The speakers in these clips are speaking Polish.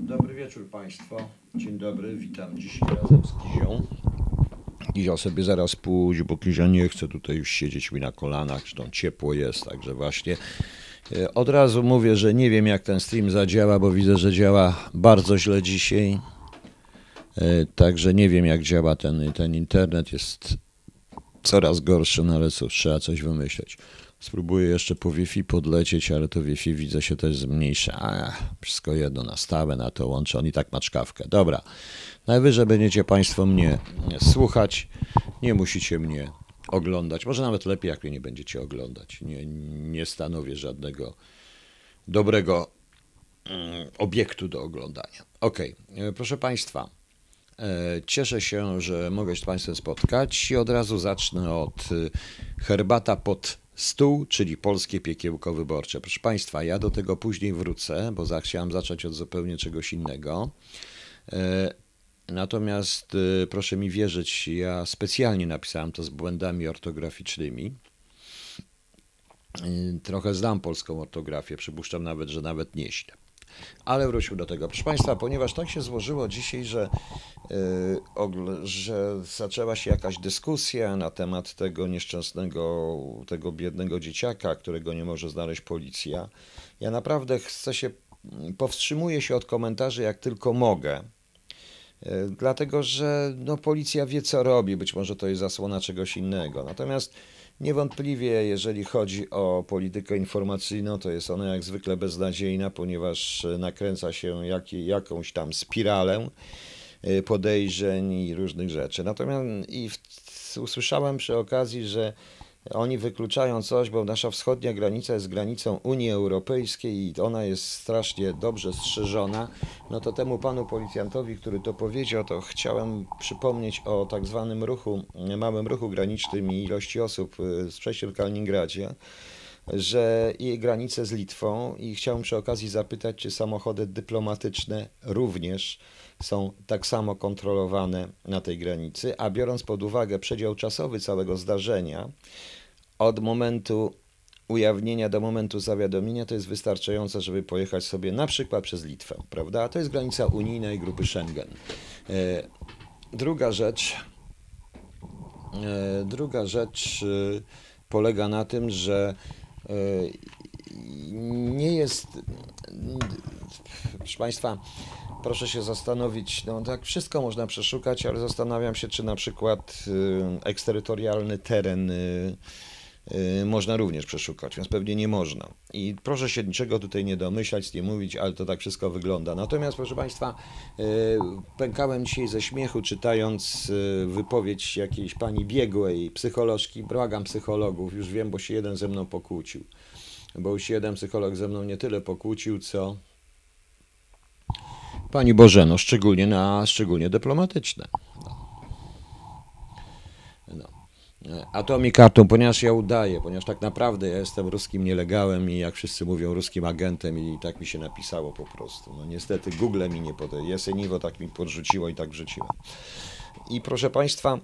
Dobry wieczór Państwu. Dzień dobry, witam dzisiaj razem z Kizią. Kizia sobie zaraz pójść, bo Kizia nie chce tutaj już siedzieć mi na kolanach, zresztą ciepło jest, także właśnie od razu mówię, że nie wiem jak ten stream zadziała, bo widzę, że działa bardzo źle dzisiaj. Także nie wiem jak działa ten internet, jest coraz gorszy, no ale cóż, trzeba coś wymyśleć. Spróbuję jeszcze po Wi-Fi podlecieć, ale to Wi-Fi widzę się też zmniejsza. Wszystko jedno, nastawę na to łączę, on i tak ma czkawkę. Dobra, najwyżej będziecie Państwo mnie słuchać, nie musicie mnie oglądać. Może nawet lepiej, jak mnie nie będziecie oglądać. Nie stanowię żadnego dobrego obiektu do oglądania. Okej, proszę Państwa. Cieszę się, że mogę się z Państwem spotkać i od razu zacznę od herbata pod stół, czyli polskie piekiełko wyborcze. Proszę Państwa, ja do tego później wrócę, bo chciałem zacząć od zupełnie czegoś innego. Natomiast proszę mi wierzyć, ja specjalnie napisałem to z błędami ortograficznymi. Trochę znam polską ortografię, przypuszczam nawet, że nawet nieźle. Ale wróćmy do tego. Proszę Państwa, ponieważ tak się złożyło dzisiaj, że zaczęła się jakaś dyskusja na temat tego nieszczęsnego, tego biednego dzieciaka, którego nie może znaleźć policja, ja naprawdę powstrzymuję się od komentarzy jak tylko mogę, dlatego że no, policja wie co robi, być może to jest zasłona czegoś innego. Natomiast niewątpliwie, jeżeli chodzi o politykę informacyjną, to jest ona jak zwykle beznadziejna, ponieważ nakręca się jakąś tam spiralę podejrzeń i różnych rzeczy. Natomiast usłyszałem przy okazji, że oni wykluczają coś, bo nasza wschodnia granica jest granicą Unii Europejskiej i ona jest strasznie dobrze strzeżona. No to temu panu policjantowi, który to powiedział, to chciałem przypomnieć o tak zwanym małym ruchu granicznym i ilości osób z przejściem w Kaliningradzie, że i granicę z Litwą i chciałem przy okazji zapytać, czy samochody dyplomatyczne również są tak samo kontrolowane na tej granicy, a biorąc pod uwagę przedział czasowy całego zdarzenia, od momentu ujawnienia do momentu zawiadomienia to jest wystarczające, żeby pojechać sobie na przykład przez Litwę, prawda? A to jest granica unijna i grupy Schengen. Druga rzecz polega na tym, że nie jest, proszę Państwa, proszę się zastanowić, no tak wszystko można przeszukać, ale zastanawiam się, czy na przykład eksterytorialny teren można również przeszukać, więc pewnie nie można. I proszę się niczego tutaj nie domyślać, nie mówić, ale to tak wszystko wygląda. Natomiast, proszę Państwa, pękałem dzisiaj ze śmiechu, czytając wypowiedź jakiejś pani biegłej, psycholożki, błagam psychologów, już wiem, bo się jeden ze mną pokłócił. Bo już jeden psycholog ze mną nie tyle pokłócił, co pani Bożeno, szczególnie dyplomatyczne. No. A to mi kartą, ponieważ ja udaję, ponieważ tak naprawdę ja jestem ruskim nielegałem i jak wszyscy mówią ruskim agentem i tak mi się napisało po prostu. No niestety Google mi nie podaje, Jeseniwo tak mi podrzuciło i tak wrzuciłem. I proszę Państwa,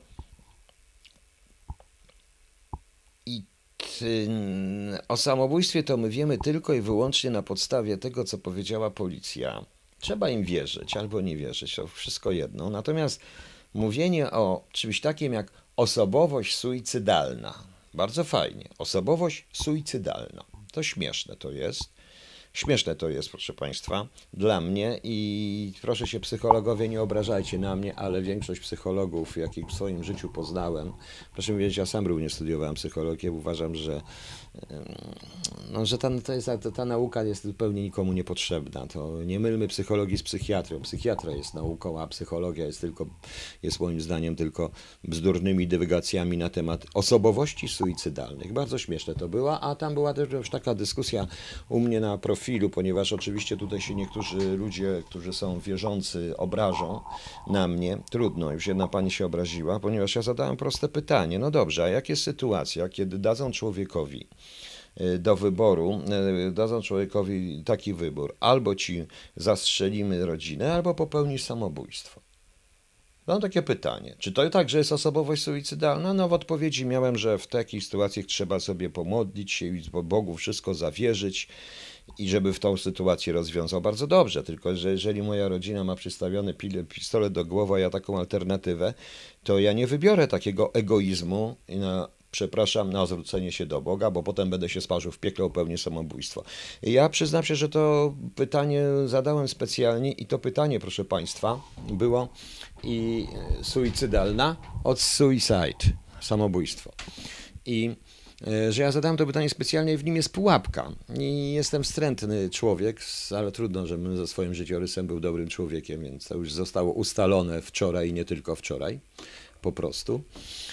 o samobójstwie to my wiemy tylko i wyłącznie na podstawie tego, co powiedziała policja. Trzeba im wierzyć albo nie wierzyć, to wszystko jedno. Natomiast mówienie o czymś takim jak osobowość suicydalna, bardzo fajnie, osobowość suicydalna, to śmieszne to jest. Śmieszne to jest, proszę Państwa, dla mnie i proszę się psychologowie nie obrażajcie na mnie, ale większość psychologów, jakich w swoim życiu poznałem, proszę mi wiedzieć, ja sam również studiowałem psychologię, uważam, że, no, że ta nauka jest zupełnie nikomu niepotrzebna. To nie mylmy psychologii z psychiatrią. Psychiatria jest nauką, a psychologia jest moim zdaniem tylko bzdurnymi dywagacjami na temat osobowości suicydalnych. Bardzo śmieszne to było, a tam była też już taka dyskusja u mnie na profilu, ponieważ oczywiście tutaj się niektórzy ludzie, którzy są wierzący, obrażą na mnie. Trudno, już jedna pani się obraziła, ponieważ ja zadałem proste pytanie. No dobrze, a jak jest sytuacja, kiedy dadzą człowiekowi do wyboru, dadzą człowiekowi taki wybór, albo ci zastrzelimy rodzinę, albo popełnisz samobójstwo. Mam takie pytanie, czy to także jest osobowość suicydalna? No w odpowiedzi miałem, że w takich sytuacjach trzeba sobie pomodlić się i Bogu wszystko zawierzyć i żeby w tą sytuację rozwiązał bardzo dobrze, tylko że jeżeli moja rodzina ma przystawiony pistolet do głowy, a ja taką alternatywę, to ja nie wybiorę takiego egoizmu i przepraszam, na zwrócenie się do Boga, bo potem będę się sparzył w piekle o pełnię samobójstwa. Ja przyznam się, że to pytanie zadałem specjalnie i to pytanie, proszę Państwa, było i suicydalna od suicide, samobójstwo. I że ja zadałem to pytanie specjalnie i w nim jest pułapka. I jestem wstrętny człowiek, ale trudno, żebym ze swoim życiorysem był dobrym człowiekiem, więc to już zostało ustalone wczoraj i nie tylko wczoraj, po prostu.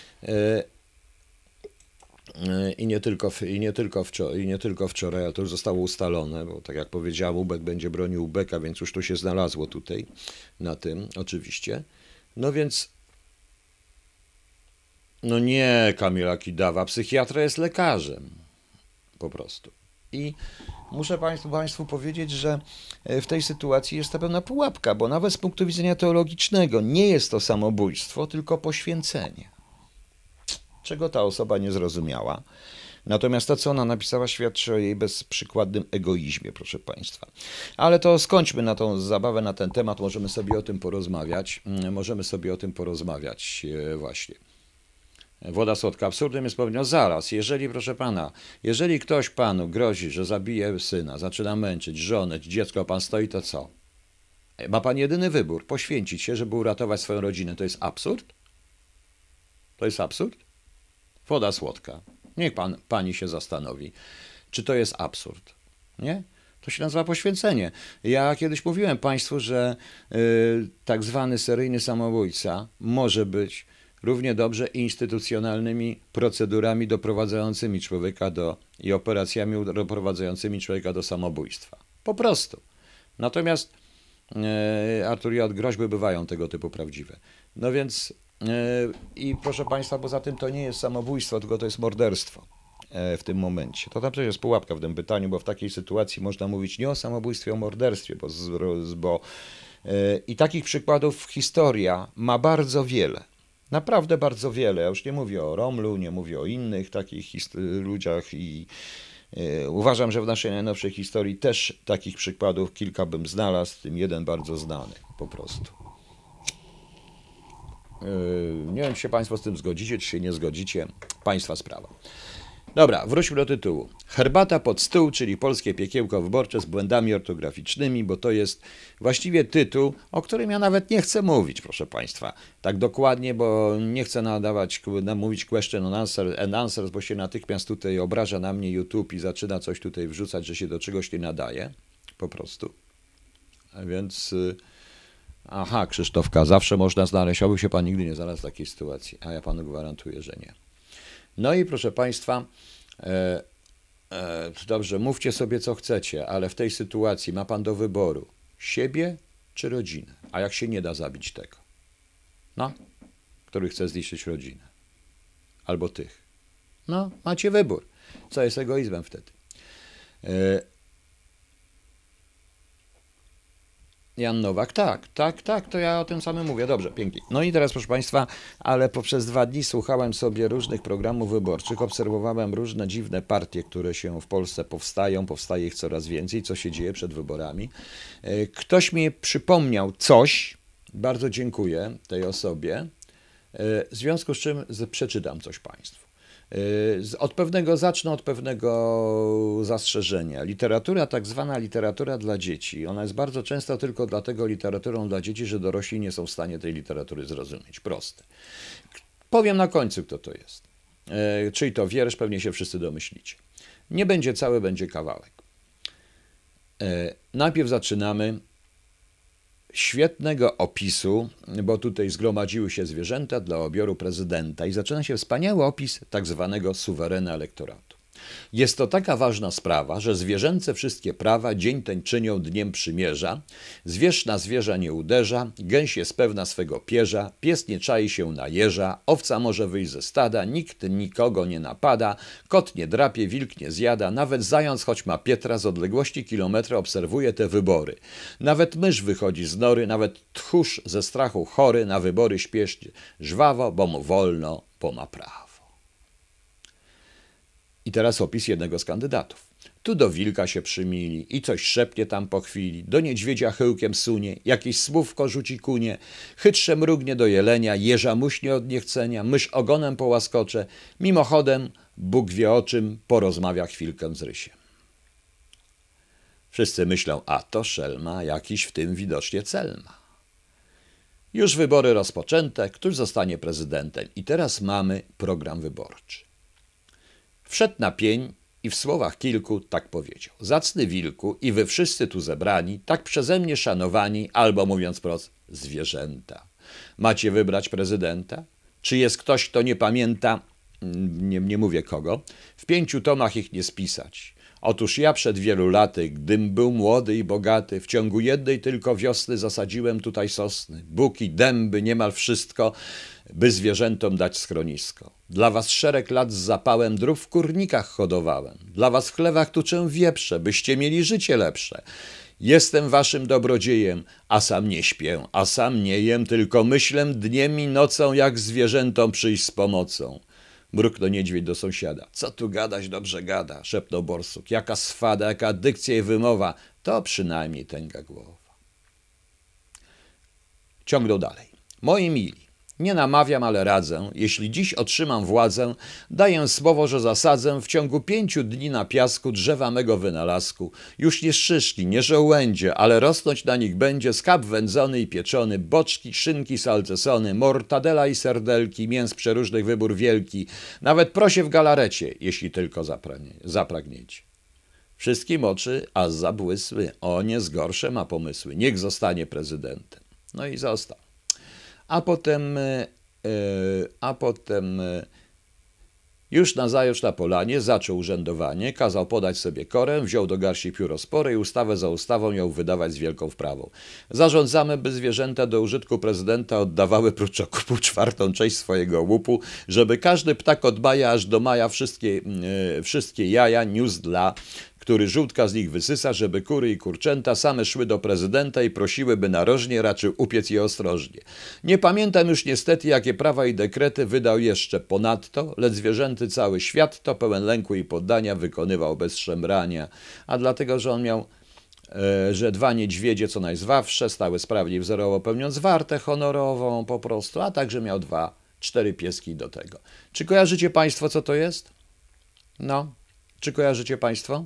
I nie tylko wczoraj, ale to już zostało ustalone, bo tak jak powiedziałem, Ubek będzie bronił Ubeka, więc już to się znalazło tutaj, na tym oczywiście. No więc, no nie, Kamila Kidawa, psychiatra jest lekarzem, po prostu. I muszę Państwu powiedzieć, że w tej sytuacji jest to pewna pułapka, bo nawet z punktu widzenia teologicznego nie jest to samobójstwo, tylko poświęcenie. Czego ta osoba nie zrozumiała. Natomiast to, co ona napisała, świadczy o jej bezprzykładnym egoizmie, proszę Państwa. Ale to skończmy na tą zabawę na ten temat, możemy sobie o tym porozmawiać. Właśnie. Woda słodka. Absurdem jest powiedział, zaraz, jeżeli, proszę Pana, jeżeli ktoś Panu grozi, że zabije syna, zaczyna męczyć żonę, dziecko, Pan stoi, to co? Ma Pan jedyny wybór, poświęcić się, żeby uratować swoją rodzinę. To jest absurd? To jest absurd? Woda słodka. Niech pani się zastanowi, czy to jest absurd. Nie? To się nazywa poświęcenie. Ja kiedyś mówiłem Państwu, że tak zwany seryjny samobójca może być równie dobrze instytucjonalnymi procedurami doprowadzającymi człowieka i operacjami doprowadzającymi człowieka do samobójstwa. Po prostu. Natomiast Artur J. groźby bywają tego typu prawdziwe. No więc i proszę Państwa, poza tym to nie jest samobójstwo, tylko to jest morderstwo w tym momencie. To tam też jest pułapka w tym pytaniu, bo w takiej sytuacji można mówić nie o samobójstwie, o morderstwie, i takich przykładów historia ma bardzo wiele. Naprawdę bardzo wiele. Ja już nie mówię o Romlu, nie mówię o innych takich ludziach i uważam, że w naszej najnowszej historii też takich przykładów kilka bym znalazł, w tym jeden bardzo znany po prostu. Nie wiem, czy się Państwo z tym zgodzicie, czy się nie zgodzicie. Państwa sprawa. Dobra, wróćmy do tytułu. Herbata pod stół, czyli polskie piekiełko wyborcze z błędami ortograficznymi, bo to jest właściwie tytuł, o którym ja nawet nie chcę mówić, proszę Państwa. Tak dokładnie, bo nie chcę mówić question and answers, bo się natychmiast tutaj obraża na mnie YouTube i zaczyna coś tutaj wrzucać, że się do czegoś nie nadaje. Po prostu. A więc... Aha, Krzysztofka, zawsze można znaleźć, oby się Pan nigdy nie znalazł w takiej sytuacji, a ja Panu gwarantuję, że nie. No i proszę Państwa, dobrze, mówcie sobie co chcecie, ale w tej sytuacji ma Pan do wyboru siebie czy rodzinę, a jak się nie da zabić tego, no, który chce zniszczyć rodzinę, albo tych, no, macie wybór, co jest egoizmem wtedy. Jan Nowak, tak, to ja o tym samym mówię. Dobrze, pięknie. No i teraz, proszę Państwa, ale poprzez 2 dni słuchałem sobie różnych programów wyborczych, obserwowałem różne dziwne partie, które się w Polsce powstaje ich coraz więcej, co się dzieje przed wyborami. Ktoś mi przypomniał coś, bardzo dziękuję tej osobie, w związku z czym przeczytam coś Państwu. Zacznę od pewnego zastrzeżenia. Literatura, tak zwana literatura dla dzieci, ona jest bardzo często tylko dlatego literaturą dla dzieci, że dorośli nie są w stanie tej literatury zrozumieć. Proste. Powiem na końcu, kto to jest. Czyli to wiersz, pewnie się wszyscy domyślicie. Nie będzie cały, będzie kawałek. Najpierw zaczynamy świetnego opisu, bo tutaj zgromadziły się zwierzęta dla obioru prezydenta i zaczyna się wspaniały opis tak zwanego suwerena elektoratu. Jest to taka ważna sprawa, że zwierzęce wszystkie prawa dzień ten czynią dniem przymierza. Zwierz na zwierza nie uderza, gęś jest pewna swego pierza, pies nie czai się na jeża, owca może wyjść ze stada, nikt nikogo nie napada, kot nie drapie, wilk nie zjada, nawet zając, choć ma Pietra, z odległości kilometra obserwuje te wybory. Nawet mysz wychodzi z nory, nawet tchórz ze strachu chory na wybory śpiesznie, żwawo, bo mu wolno, bo ma prawo. I teraz opis jednego z kandydatów. Tu do wilka się przymili i coś szepnie tam po chwili, do niedźwiedzia chyłkiem sunie, jakieś słówko rzuci kunie, chytrze mrugnie do jelenia, jeża muśnie od niechcenia, mysz ogonem połaskocze, mimochodem, Bóg wie o czym, porozmawia chwilkę z rysiem. Wszyscy myślą, a to szelma, jakiś w tym widocznie cel ma. Już wybory rozpoczęte, któż zostanie prezydentem i teraz mamy program wyborczy. Wszedł na pień i w słowach kilku tak powiedział. Zacny wilku i wy wszyscy tu zebrani, tak przeze mnie szanowani, albo mówiąc wprost, zwierzęta. Macie wybrać prezydenta? Czy jest ktoś, kto nie pamięta, nie mówię kogo, w 5 tomach ich nie spisać. Otóż ja przed wielu laty, gdym był młody i bogaty, w ciągu jednej tylko wiosny zasadziłem tutaj sosny, buki, dęby, niemal wszystko, by zwierzętom dać schronisko. Dla was szereg lat z zapałem drów w kurnikach hodowałem. Dla was w chlewach tuczę wieprze, byście mieli życie lepsze. Jestem waszym dobrodziejem, a sam nie śpię, a sam nie jem, tylko myślę dniem i nocą, jak zwierzętom przyjść z pomocą. Mruknął niedźwiedź do sąsiada. Co tu gadać, dobrze gada, szepnął borsuk. Jaka swada, jaka dykcja i wymowa, to przynajmniej tęga głowa. Ciągnął dalej. Moi mili, nie namawiam, ale radzę, jeśli dziś otrzymam władzę, daję słowo, że zasadzę w ciągu 5 dni na piasku drzewa mego wynalazku. Już nie szyszki, nie żołędzie, ale rosnąć na nich będzie skab wędzony i pieczony, boczki, szynki salcesony, mortadela i serdelki, mięs przeróżnych wybór wielki, nawet prosie w galarecie, jeśli tylko zapragniecie. Wszystkim oczy aż zabłysły, o nie zgorsze ma pomysły, niech zostanie prezydentem. No i został. A potem już nazajutrz na polanie zaczął urzędowanie, kazał podać sobie korę, wziął do garści pióro spore i ustawę za ustawą ją wydawać z wielką wprawą. Zarządzamy, by zwierzęta do użytku prezydenta oddawały prócz okupu 1/4 część swojego łupu, żeby każdy ptak od maja aż do maja wszystkie jaja niósł który żółtka z nich wysysa, żeby kury i kurczęta same szły do prezydenta i prosiły, by narożnie raczył upiec je ostrożnie. Nie pamiętam już niestety, jakie prawa i dekrety wydał jeszcze ponadto, lecz zwierzęty cały świat to pełen lęku i poddania wykonywał bez szemrania, a dlatego, że on miał, że 2 niedźwiedzie co najzwawsze stały sprawnie i wzorowo pełniąc wartę honorową po prostu, a także miał 4 pieski do tego. Czy kojarzycie państwo, co to jest? No, czy kojarzycie państwo?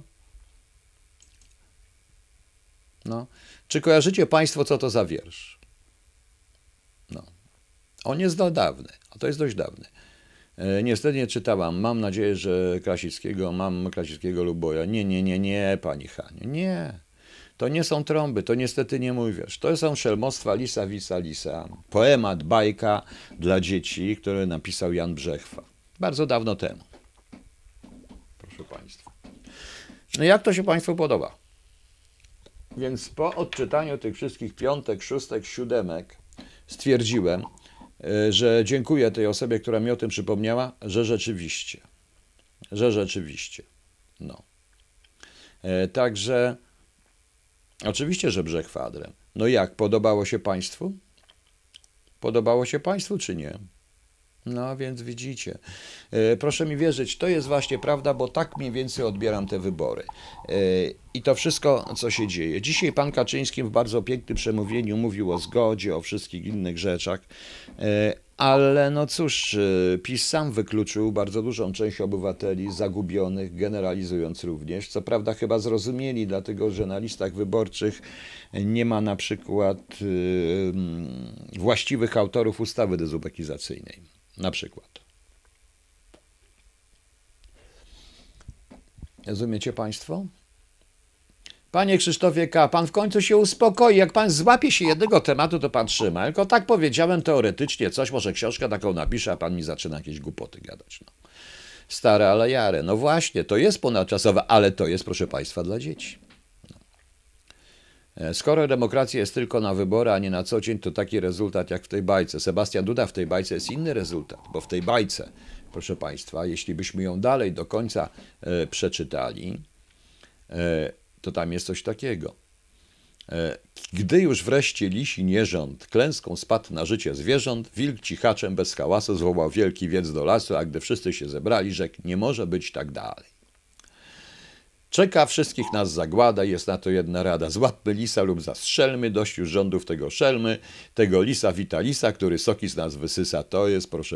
No. Czy kojarzycie państwo, co to za wiersz? No. On jest dawny, a to jest dość dawny. Niestety nie czytałam. Mam nadzieję, że Krasickiego lub Boja. Nie, pani Haniu, nie. To nie są trąby, to niestety nie mój wiersz. To są szelmostwa Lisa, Wisa, Lisa. Poemat, bajka dla dzieci, który napisał Jan Brzechwa. Bardzo dawno temu. Proszę państwa. No jak to się państwu podoba? Więc po odczytaniu tych wszystkich 5., 6., 7 stwierdziłem, że dziękuję tej osobie, która mi o tym przypomniała, że rzeczywiście. No. Także oczywiście, że Brzechwa adrem. No jak, podobało się państwu? Podobało się państwu, czy nie? No więc widzicie, proszę mi wierzyć, to jest właśnie prawda, bo tak mniej więcej odbieram te wybory. I to wszystko, co się dzieje. Dzisiaj pan Kaczyński w bardzo pięknym przemówieniu mówił o zgodzie, o wszystkich innych rzeczach, ale no cóż, PiS sam wykluczył bardzo dużą część obywateli zagubionych, generalizując również. Co prawda chyba zrozumieli, dlatego że na listach wyborczych nie ma na przykład właściwych autorów ustawy dezubekizacyjnej. Na przykład. Rozumiecie państwo? Panie Krzysztofie K., pan w końcu się uspokoi. Jak pan złapie się jednego tematu, to pan trzyma. Tylko tak powiedziałem teoretycznie coś, może książkę taką napiszę, a pan mi zaczyna jakieś głupoty gadać. No. stare ale jare. No właśnie, to jest ponadczasowe, ale to jest, proszę Państwa, dla dzieci. Skoro demokracja jest tylko na wybory, a nie na co dzień, to taki rezultat jak w tej bajce. Sebastian Duda w tej bajce jest inny rezultat, bo w tej bajce, proszę Państwa, jeśli byśmy ją dalej do końca przeczytali, to tam jest coś takiego. Gdy już wreszcie lisi nierząd klęską spadł na życie zwierząt, wilk cichaczem bez hałasu zwołał wielki wiec do lasu, a gdy wszyscy się zebrali, rzekł, nie może być tak dalej. Czeka wszystkich nas zagłada, jest na to jedna rada. Złapmy lisa lub zastrzelmy, dość już rządów tego szelmy, tego lisa wita lisa, który soki z nas wysysa. To jest, proszę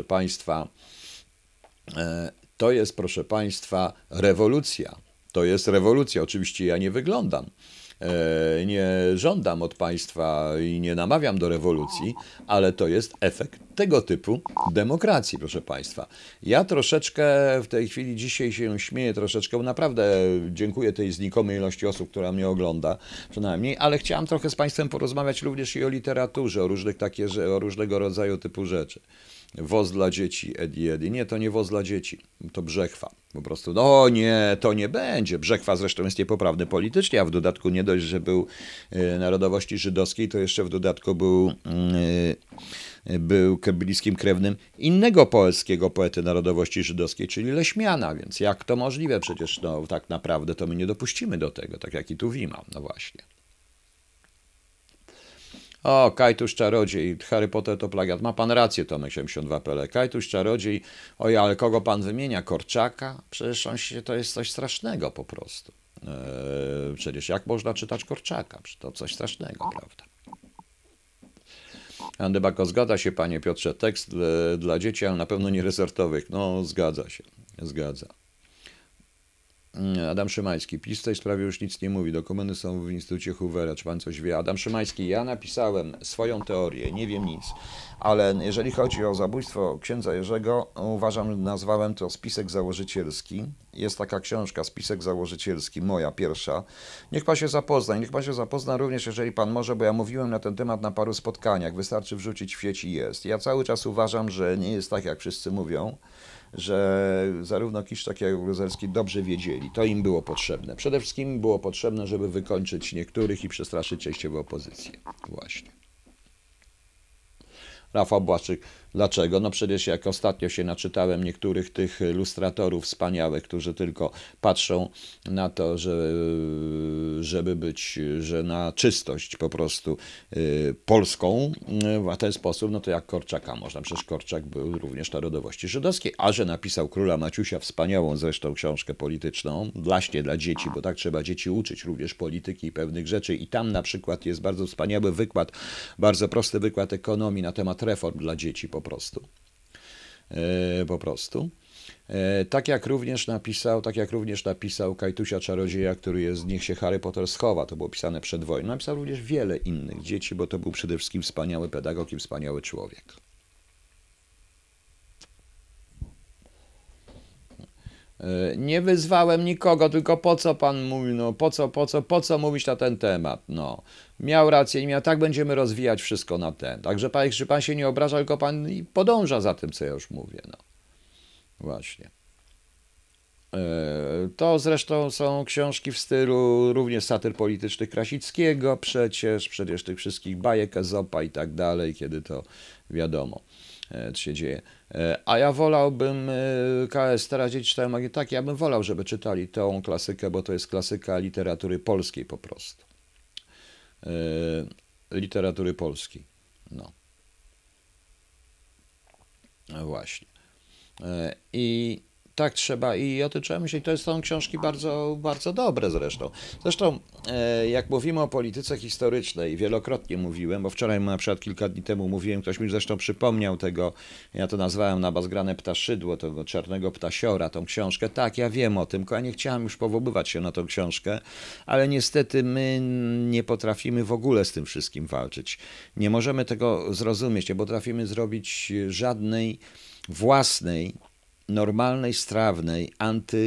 Państwa, rewolucja. To jest rewolucja. Oczywiście ja nie wyglądam. Nie żądam od Państwa i nie namawiam do rewolucji, ale to jest efekt tego typu demokracji, proszę Państwa. Ja troszeczkę w tej chwili dzisiaj się śmieję troszeczkę, bo naprawdę dziękuję tej znikomej ilości osób, która mnie ogląda, przynajmniej, ale chciałem trochę z Państwem porozmawiać również i o literaturze, o różnego rodzaju typu rzeczy. Woz dla dzieci, Edi. Nie, to nie woz dla dzieci, to Brzechwa. Po prostu, no nie, to nie będzie. Brzechwa zresztą jest niepoprawny politycznie, a w dodatku nie dość, że był narodowości żydowskiej, to jeszcze w dodatku był bliskim krewnym innego polskiego poety narodowości żydowskiej, czyli Leśmiana, więc jak to możliwe? Przecież no, tak naprawdę to my nie dopuścimy do tego, tak jak i tu Wima, no właśnie. O, Kajtusz Czarodziej, Harry Potter to plagiat. Ma pan rację, Tomek 72PL. Kajtusz Czarodziej, oj, ale kogo pan wymienia? Korczaka? Przecież to jest coś strasznego po prostu. Przecież jak można czytać Korczaka? Przecież to coś strasznego, prawda? Andybako, zgadza się, panie Piotrze, tekst dla dzieci, ale na pewno nie resortowych. No, zgadza się, zgadza. Adam Szymański, PiS w tej sprawie już nic nie mówi. Dokumenty są w Instytucie Hoovera. Czy pan coś wie? Adam Szymański, ja napisałem swoją teorię, nie wiem nic, ale jeżeli chodzi o zabójstwo księdza Jerzego, uważam, nazwałem to spisek założycielski. Jest taka książka, spisek założycielski, moja pierwsza. Niech pan się zapozna również, jeżeli pan może, bo ja mówiłem na ten temat na paru spotkaniach. Wystarczy wrzucić w sieci, jest. Ja cały czas uważam, że nie jest tak, jak wszyscy mówią, że zarówno Kiszczak, jak i Gruzelski dobrze wiedzieli. To im było potrzebne. Przede wszystkim było potrzebne, żeby wykończyć niektórych i przestraszyć częściowo opozycję. Właśnie. Rafał Błaszczyk, dlaczego? No przecież jak ostatnio się naczytałem niektórych tych lustratorów wspaniałych, którzy tylko patrzą na to, żeby być, że na czystość po prostu polską w ten sposób, no to jak Korczaka można. Przecież Korczak był również narodowości żydowskiej, a że napisał Króla Maciusia, wspaniałą zresztą książkę polityczną, właśnie dla dzieci, bo tak trzeba dzieci uczyć również polityki i pewnych rzeczy i tam na przykład jest bardzo wspaniały wykład, bardzo prosty wykład ekonomii na temat reform dla dzieci po prostu. Tak jak również napisał Kajtusia Czarodzieja, który jest Niech się Harry Potter schowa, to było pisane przed wojną. Napisał również wiele innych dzieci, bo to był przede wszystkim wspaniały pedagog i wspaniały człowiek. Nie wyzwałem nikogo, tylko po co pan mówi, no po co mówić na ten temat, no. Miał rację, nie miał, tak będziemy rozwijać wszystko na ten. Także pan się nie obraża, tylko pan podąża za tym, co ja już mówię, no. Właśnie. To zresztą są książki w stylu również satyr politycznych Krasickiego, przecież tych wszystkich bajek Ezopa i tak dalej, kiedy to wiadomo, co się dzieje. A ja wolałbym, KS, teraz dzieci czytają magię, tak, ja bym wolał, żeby czytali tą klasykę, bo to jest klasyka literatury polskiej po prostu. Literatury polskiej, no. Właśnie. I tak trzeba, i o tym trzeba myśleć. To są książki bardzo, bardzo dobre zresztą. Zresztą, jak mówimy o polityce historycznej, wielokrotnie mówiłem, bo wczoraj na przykład kilka dni temu mówiłem, ktoś mi zresztą przypomniał tego, ja to nazwałem Na bazgrane ptaszydło, tego Czarnego Ptasiora, tą książkę. Tak, ja wiem o tym, tylko ja nie chciałem już powoływać się na tą książkę, ale niestety my nie potrafimy w ogóle z tym wszystkim walczyć. Nie możemy tego zrozumieć, nie potrafimy zrobić żadnej własnej, normalnej, strawnej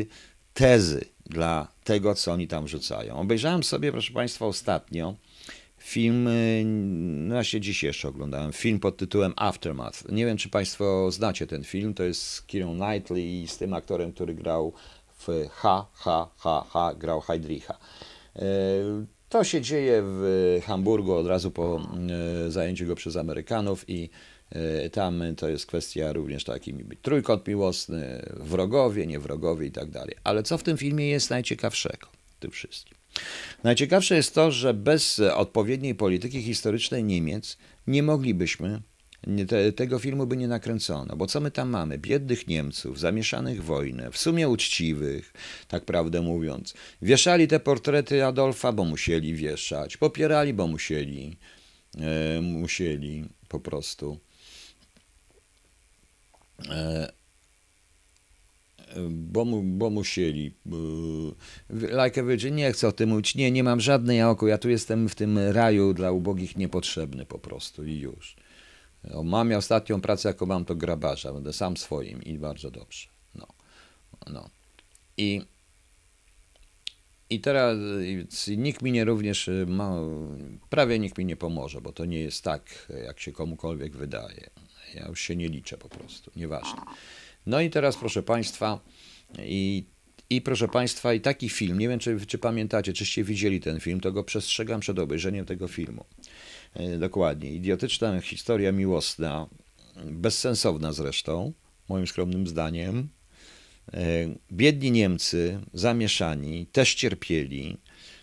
antytezy dla tego, co oni tam rzucają. Obejrzałem sobie, proszę Państwa, ostatnio film, no właśnie dziś jeszcze oglądałem, film pod tytułem Aftermath. Nie wiem, czy Państwo znacie ten film, to jest z Keirą Knightley i z tym aktorem, który grał w grał Heydricha. To się dzieje w Hamburgu od razu po zajęciu go przez Amerykanów i tam to jest kwestia również takiej trójkąt miłosny, wrogowie, nie wrogowie i tak dalej. Ale co w tym filmie jest najciekawszego w tym wszystkim? Najciekawsze jest to, że bez odpowiedniej polityki historycznej Niemiec nie moglibyśmy, tego filmu by nie nakręcono, bo co my tam mamy? Biednych Niemców, zamieszanych w wojnę, w sumie uczciwych, tak prawdę mówiąc. Wieszali te portrety Adolfa, bo musieli wieszać, popierali, bo musieli po prostu. Bo musieli. Like a Virgin, nie chcę o tym mówić. Nie mam żadnej oko. Ja tu jestem w tym raju dla ubogich niepotrzebny po prostu i już. Mam ostatnią pracę, jaką mam, to grabarza. Będę sam swoim i bardzo dobrze. No. I teraz nikt mi nie również, prawie nikt mi nie pomoże, bo to nie jest tak, jak się komukolwiek wydaje. Ja już się nie liczę po prostu, nieważne. No i teraz proszę Państwa, proszę Państwa, i taki film, nie wiem czy pamiętacie, czyście widzieli ten film, to go przestrzegam przed obejrzeniem tego filmu. Dokładnie, idiotyczna historia miłosna, bezsensowna zresztą, moim skromnym zdaniem. Biedni Niemcy, zamieszani, też cierpieli.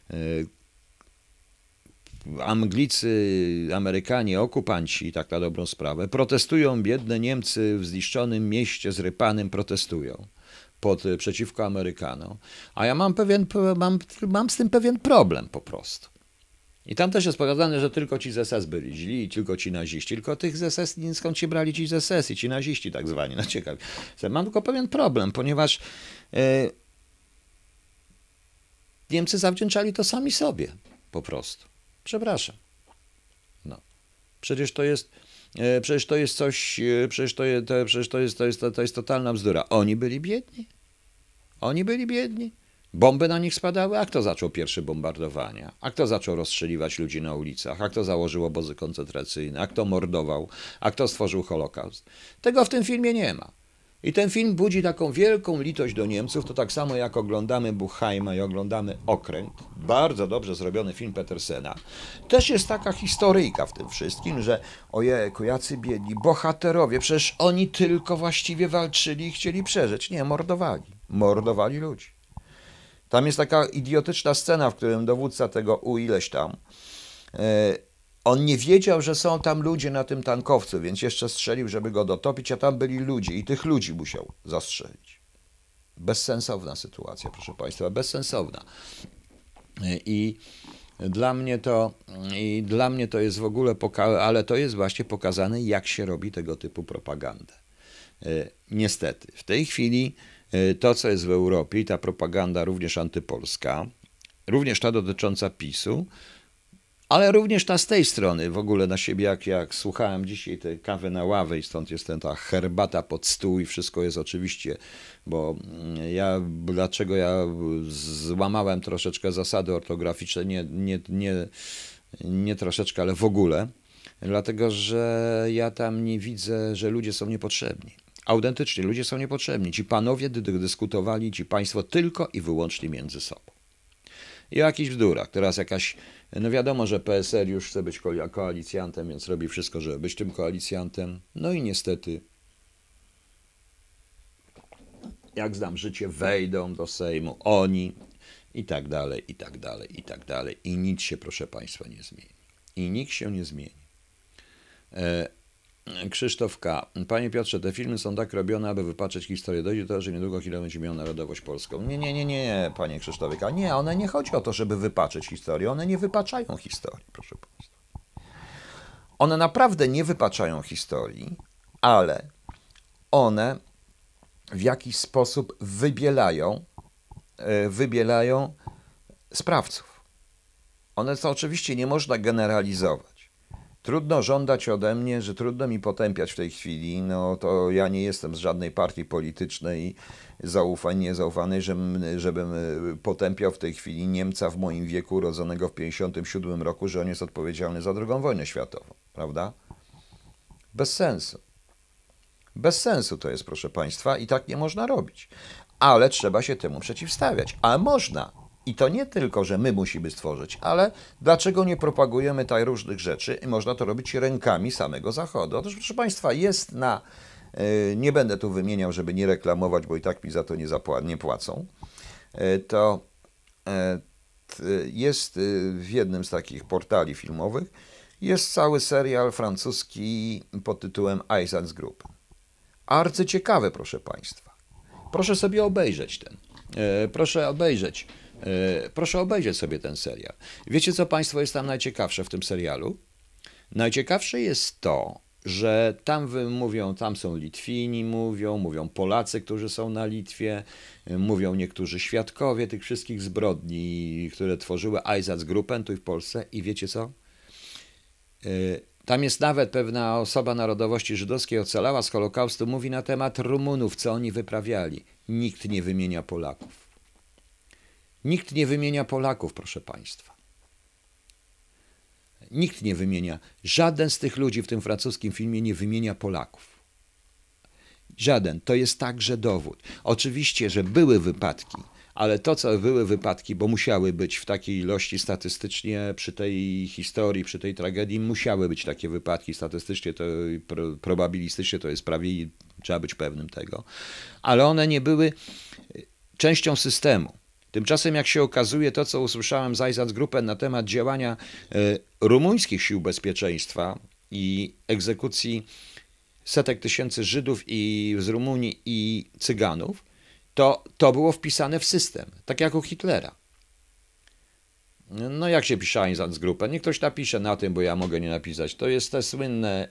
Anglicy, Amerykanie, okupanci, tak na dobrą sprawę, protestują, biedne Niemcy w zniszczonym mieście, zrypanym, protestują przeciwko Amerykanom. A ja mam z tym pewien problem po prostu. I tam też jest pokazane, że tylko ci z SS byli źli i tylko ci naziści. Tylko tych z SS, skąd się brali ci z SS i ci naziści tak zwani. No ciekawe. Mam tylko pewien problem, ponieważ Niemcy zawdzięczali to sami sobie po prostu. Przepraszam. No. Przecież to jest totalna bzdura. Oni byli biedni. Bomby na nich spadały, a kto zaczął pierwsze bombardowania? A kto zaczął rozstrzeliwać ludzi na ulicach? A kto założył obozy koncentracyjne? A kto mordował? A kto stworzył Holokaust? Tego w tym filmie nie ma. I ten film budzi taką wielką litość do Niemców, to tak samo jak oglądamy Buchheima i oglądamy Okręt, bardzo dobrze zrobiony film Petersena. Też jest taka historyjka w tym wszystkim, że ojejku, jacy biedni, bohaterowie, przecież oni tylko właściwie walczyli i chcieli przeżyć. Nie, mordowali ludzi. Tam jest taka idiotyczna scena, w którym dowódca tego ileś tam, on nie wiedział, że są tam ludzie na tym tankowcu, więc jeszcze strzelił, żeby go dotopić, a tam byli ludzie i tych ludzi musiał zastrzelić. Bezsensowna sytuacja, proszę Państwa, bezsensowna. I dla mnie to jest w ogóle, ale to jest właśnie pokazane, jak się robi tego typu propagandę. Niestety, w tej chwili to, co jest w Europie, i ta propaganda również antypolska, również ta dotycząca PiS-u, ale również ta z tej strony w ogóle na siebie, jak słuchałem dzisiaj tej kawy na ławę i stąd jest ta herbata pod stół i wszystko jest oczywiście, bo dlaczego ja złamałem troszeczkę zasady ortograficzne, nie troszeczkę, ale w ogóle, dlatego, że ja tam nie widzę, że ludzie są niepotrzebni. Autentycznie, ludzie są niepotrzebni. Ci panowie dyskutowali, ci państwo tylko i wyłącznie między sobą. I o jakichś bzdurach. Teraz no wiadomo, że PSL już chce być koalicjantem, więc robi wszystko, żeby być tym koalicjantem. No i niestety, jak znam życie, wejdą do Sejmu oni i tak dalej, i tak dalej, i tak dalej. I nic się, proszę Państwa, nie zmieni. I nikt się nie zmieni. Krzysztof K. Panie Piotrze, te filmy są tak robione, aby wypatrzeć historię. Dojdzie do tego, że niedługo Hitler będzie miał narodowość polską. Nie, panie Krzysztofie K. Nie, one nie chodzi o to, żeby wypaczyć historię. One nie wypaczają historii, proszę Państwa. One naprawdę nie wypaczają historii, ale one w jakiś sposób wybielają sprawców. One to oczywiście nie można generalizować. Trudno żądać ode mnie, że trudno mi potępiać w tej chwili, no to ja nie jestem z żadnej partii politycznej niezaufanej, żebym potępiał w tej chwili Niemca w moim wieku, urodzonego w 1957 roku, że on jest odpowiedzialny za II wojnę światową, prawda? Bez sensu. Bez sensu to jest, proszę Państwa, i tak nie można robić. Ale trzeba się temu przeciwstawiać. A można. I to nie tylko, że my musimy stworzyć, ale dlaczego nie propagujemy tak różnych rzeczy i można to robić rękami samego Zachodu? Otóż, proszę Państwa, jest nie będę tu wymieniał, żeby nie reklamować, bo i tak mi za to nie płacą, to jest w jednym z takich portali filmowych, jest cały serial francuski pod tytułem Einsatzgruppe. Arcyciekawe, proszę Państwa. Proszę sobie obejrzeć Proszę obejrzeć sobie ten serial. Wiecie, co Państwo jest tam najciekawsze w tym serialu? Najciekawsze jest to, że tam są Litwini, mówią Polacy, którzy są na Litwie, mówią niektórzy świadkowie tych wszystkich zbrodni, które tworzyły Einsatzgruppen tu i w Polsce. I wiecie co? Tam jest nawet pewna osoba narodowości żydowskiej ocalała z Holokaustu, mówi na temat Rumunów, co oni wyprawiali. Nikt nie wymienia Polaków. Nikt nie wymienia Polaków, proszę Państwa. Nikt nie wymienia. Żaden z tych ludzi w tym francuskim filmie nie wymienia Polaków. Żaden. To jest także dowód. Oczywiście, że były wypadki, ale to, co były wypadki, bo musiały być w takiej ilości statystycznie przy tej historii, przy tej tragedii, musiały być takie wypadki statystycznie, to probabilistycznie to jest prawie, trzeba być pewnym tego, ale one nie były częścią systemu. Tymczasem, jak się okazuje, to, co usłyszałem z Einsatzgruppen na temat działania rumuńskich sił bezpieczeństwa i egzekucji setek tysięcy Żydów z Rumunii i Cyganów, to było wpisane w system, tak jak u Hitlera. No jak się pisze Einsatzgruppe? Niech ktoś napisze na tym, bo ja mogę nie napisać. To jest te słynne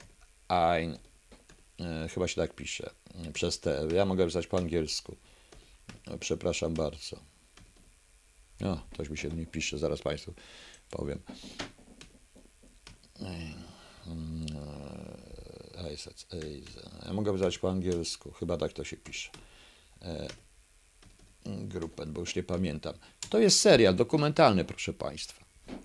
chyba się tak pisze, ja mogę pisać po angielsku. Przepraszam bardzo. Coś mi się nie pisze, zaraz Państwu powiem. Ja mogę pisać po angielsku, chyba tak to się pisze. Gruppen, bo już nie pamiętam. To jest serial dokumentalny, proszę Państwa.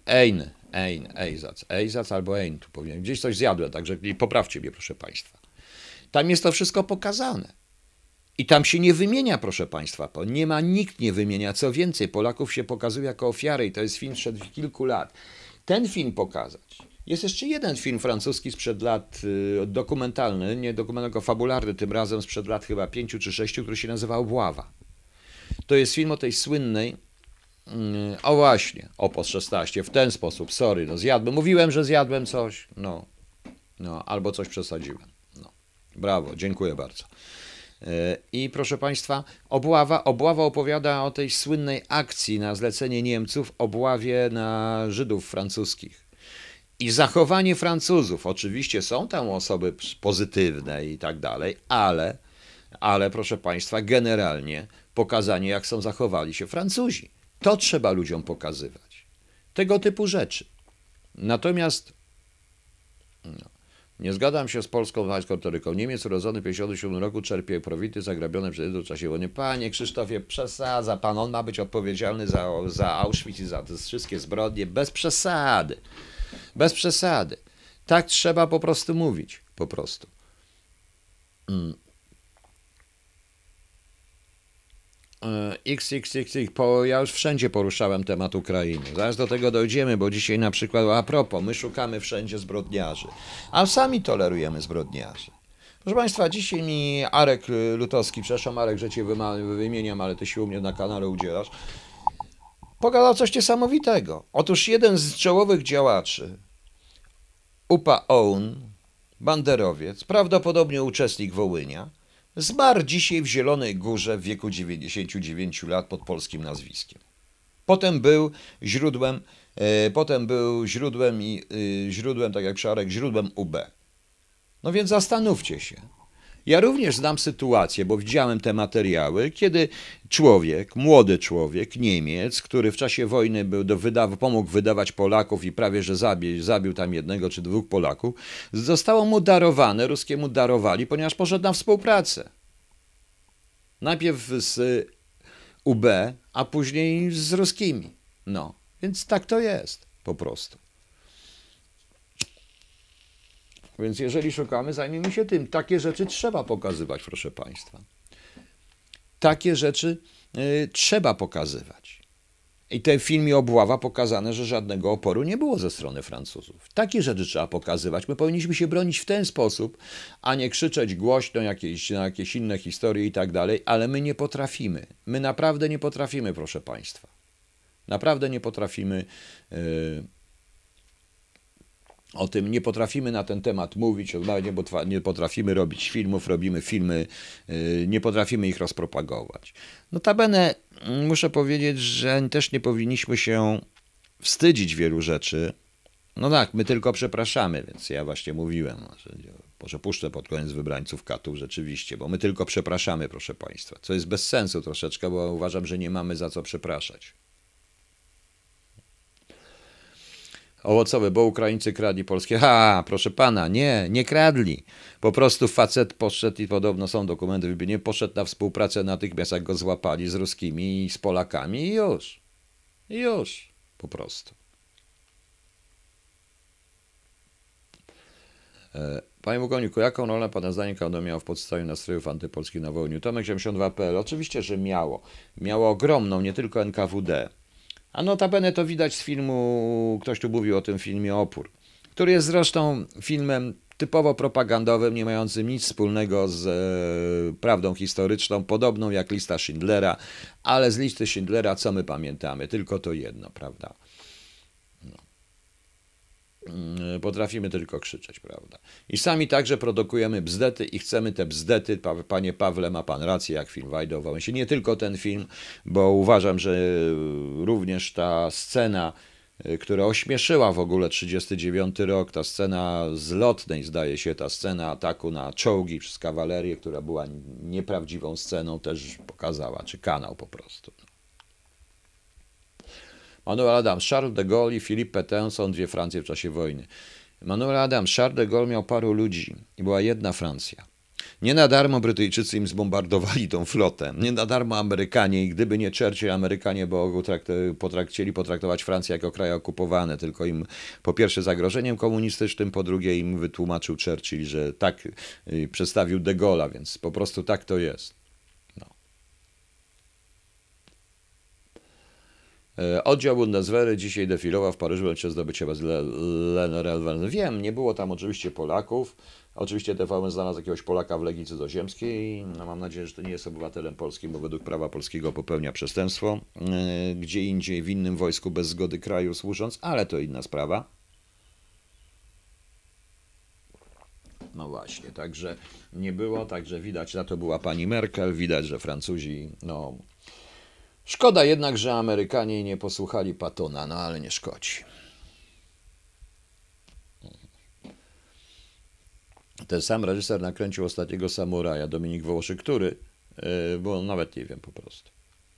Einsatz albo Ein, tu powiem. Gdzieś coś zjadłem, także poprawcie mnie, proszę Państwa. Tam jest to wszystko pokazane. I tam się nie wymienia, proszę Państwa, nikt nie wymienia. Co więcej, Polaków się pokazuje jako ofiary i to jest film sprzed kilku lat. Ten film pokazać. Jest jeszcze jeden film francuski sprzed lat, dokumentalny, nie dokumentalny, tylko fabularny, tym razem sprzed lat chyba 5 czy 6, który się nazywa Obława. To jest film o tej słynnej, Opus 16, w ten sposób, mówiłem, że zjadłem coś, albo coś przesadziłem. Brawo, dziękuję bardzo. I proszę Państwa, obława opowiada o tej słynnej akcji na zlecenie Niemców, obławie na Żydów francuskich. I zachowanie Francuzów, oczywiście są tam osoby pozytywne i tak dalej, ale proszę Państwa, generalnie pokazanie, jak zachowali się Francuzi. To trzeba ludziom pokazywać. Tego typu rzeczy. Natomiast nie zgadzam się z polską retoryką. Niemiec urodzony w 1957 roku czerpie profity zagrabione przez Żydów w czasie wojny. Panie Krzysztofie, przesadza pan. On ma być odpowiedzialny za Auschwitz i za te wszystkie zbrodnie. Bez przesady. Bez przesady. Tak trzeba po prostu mówić. Po prostu. Ja już wszędzie poruszałem temat Ukrainy. Zaraz do tego dojdziemy, bo dzisiaj na przykład, a propos, my szukamy wszędzie zbrodniarzy, a sami tolerujemy zbrodniarzy. Proszę Państwa, dzisiaj mi Arek Lutowski, przepraszam Arek, że Cię wymieniam, ale Ty się u mnie na kanale udzielasz, pogadał coś niesamowitego. Otóż jeden z czołowych działaczy UPA OUN, banderowiec, prawdopodobnie uczestnik Wołynia, zmarł dzisiaj w Zielonej Górze w wieku 99 lat pod polskim nazwiskiem. Potem był źródłem, tak jak Szarek, źródłem UB. No więc zastanówcie się. Ja również znam sytuację, bo widziałem te materiały, kiedy człowiek, młody człowiek, Niemiec, który w czasie wojny pomógł wydawać Polaków i prawie że zabił tam jednego czy dwóch Polaków, zostało mu darowane, ruskiemu darowali, ponieważ poszedł na współpracę. Najpierw z UB, a później z ruskimi. No, więc tak to jest po prostu. Więc jeżeli szukamy, zajmijmy się tym. Takie rzeczy trzeba pokazywać, proszę Państwa. Takie rzeczy trzeba pokazywać. I te w filmie Obława pokazane, że żadnego oporu nie było ze strony Francuzów. Takie rzeczy trzeba pokazywać. My powinniśmy się bronić w ten sposób, a nie krzyczeć głośno na jakieś inne historie i tak dalej, ale my nie potrafimy. My naprawdę nie potrafimy, proszę Państwa. Naprawdę nie potrafimy o tym, nie potrafimy na ten temat mówić, nie potrafimy robić filmów, robimy filmy, nie potrafimy ich rozpropagować. Notabene muszę powiedzieć, że też nie powinniśmy się wstydzić wielu rzeczy. No tak, my tylko przepraszamy, więc ja właśnie mówiłem, że może puszczę pod koniec Wybrańców Katów rzeczywiście, bo my tylko przepraszamy, proszę Państwa, co jest bez sensu troszeczkę, bo uważam, że nie mamy za co przepraszać. Owocowe, bo Ukraińcy kradli polskie. Proszę pana, nie kradli. Po prostu facet poszedł i podobno są dokumenty, nie poszedł na współpracę natychmiast, jak go złapali z ruskimi i z Polakami i już. Po prostu. Panie Bogoniku, jaką rolę pana zdaniem KOD miało w podstawieniu nastrojów antypolskich na wojnie? Tomek72.pl. Oczywiście, że miało. Miało ogromną, nie tylko NKWD. A notabene to widać z filmu, ktoś tu mówił o tym filmie Opór, który jest zresztą filmem typowo propagandowym, nie mającym nic wspólnego z prawdą historyczną, podobną jak Lista Schindlera, ale z Listy Schindlera co my pamiętamy? Tylko to jedno, prawda? Potrafimy tylko krzyczeć, prawda? I sami także produkujemy bzdety i chcemy te bzdety, panie Pawle, ma pan rację, jak film Wajda o Wałęsie. Nie tylko ten film, bo uważam, że również ta scena, która ośmieszyła w ogóle 1939 rok, ta scena z Lotnej, zdaje się, ta scena ataku na czołgi przez kawalerię, która była nieprawdziwą sceną, też pokazała, czy kanał po prostu. Manuel Adams, Charles de Gaulle i Philippe Pétain są dwie Francje w czasie wojny. Manuel Adams, Charles de Gaulle miał paru ludzi i była jedna Francja. Nie na darmo Brytyjczycy im zbombardowali tą flotę. Nie na darmo Amerykanie i gdyby nie Churchill, Amerykanie chcieli potraktować Francję jako kraj okupowany, tylko im po pierwsze zagrożeniem komunistycznym, po drugie im wytłumaczył Churchill, że tak przedstawił de Gaulle'a, więc po prostu tak to jest. Oddział Bundeswehry dzisiaj defilował w Paryżu w momencie zdobycia Lennerelven. Wiem, nie było tam oczywiście Polaków. Oczywiście TVN znalazł jakiegoś Polaka w Legii Cudzoziemskiej. No, mam nadzieję, że to nie jest obywatelem polskim, bo według prawa polskiego popełnia przestępstwo. Gdzie indziej w innym wojsku bez zgody kraju służąc, ale to inna sprawa. No właśnie, także nie było, także widać, na to była pani Merkel, widać, że Francuzi, no... Szkoda jednak, że Amerykanie nie posłuchali Pattona, no ale nie szkodzi. Ten sam reżyser nakręcił Ostatniego Samuraja, Dominik Wołoszy, który, bo nawet nie wiem po prostu.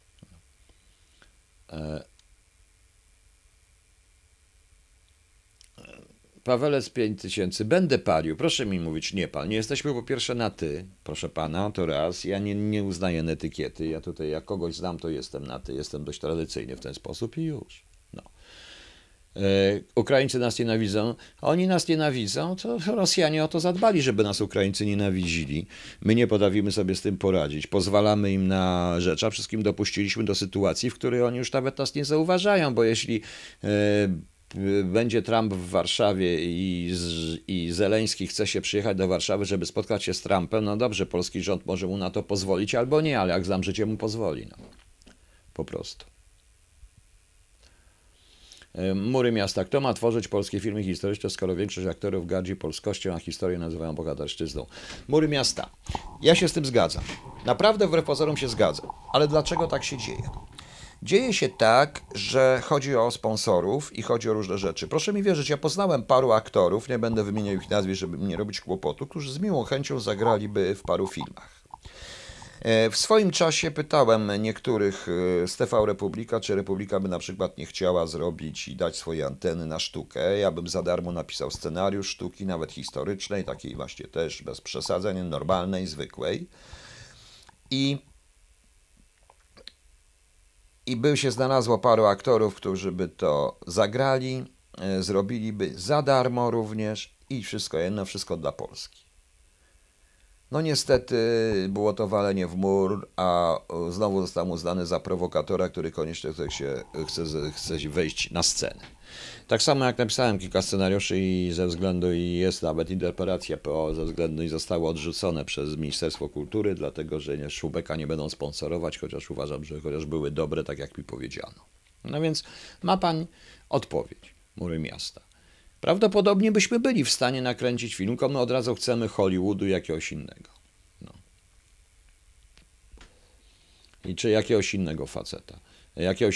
Pawelec 5000, będę palił, proszę mi mówić, nie pal. Nie jesteśmy po pierwsze na ty, proszę pana, to raz. Ja nie uznaję etykiety, ja tutaj jak kogoś znam, to jestem na ty, jestem dość tradycyjny w ten sposób i już. No. Ukraińcy nas nienawidzą, oni nas nienawidzą, to Rosjanie o to zadbali, żeby nas Ukraińcy nienawidzili. My nie potrafimy sobie z tym poradzić, pozwalamy im na rzecz, a wszystkim dopuściliśmy do sytuacji, w której oni już nawet nas nie zauważają, bo jeśli będzie Trump w Warszawie i Zeleński chce się przyjechać do Warszawy, żeby spotkać się z Trumpem, no dobrze, polski rząd może mu na to pozwolić albo nie, ale jak znam życie, mu pozwoli. No. Po prostu. Mury miasta. Kto ma tworzyć polskie filmy historyczne, skoro większość aktorów gardzi polskością, a historię nazywają bohaterszczyzną? Mury miasta. Ja się z tym zgadzam. Naprawdę wbrew pozorom się zgadzam. Ale dlaczego tak się dzieje? Dzieje się tak, że chodzi o sponsorów i chodzi o różne rzeczy. Proszę mi wierzyć, ja poznałem paru aktorów, nie będę wymieniał ich nazwisk, żeby mi nie robić kłopotu, którzy z miłą chęcią zagraliby w paru filmach. W swoim czasie pytałem niektórych z TV Republika, czy Republika by na przykład nie chciała zrobić i dać swoje anteny na sztukę. Ja bym za darmo napisał scenariusz sztuki, nawet historycznej, takiej właśnie też bez przesadzeń, normalnej, zwykłej. I by się znalazło paru aktorów, którzy by to zagrali, zrobiliby za darmo również i wszystko jedno, wszystko dla Polski. No niestety było to walenie w mur, a znowu został uznany za prowokatora, który koniecznie chce wejść na scenę. Tak samo jak napisałem kilka scenariuszy i ze względu, i jest nawet interpelacja PO, ze względu i zostały odrzucone przez Ministerstwo Kultury, dlatego że Szubeka nie będą sponsorować, chociaż uważam, że chociaż były dobre, tak jak mi powiedziano. No więc ma pan odpowiedź, Mury Miasta. Prawdopodobnie byśmy byli w stanie nakręcić film, tylko my od razu chcemy Hollywoodu jakiegoś innego. No. I czy jakiegoś innego faceta, jakiegoś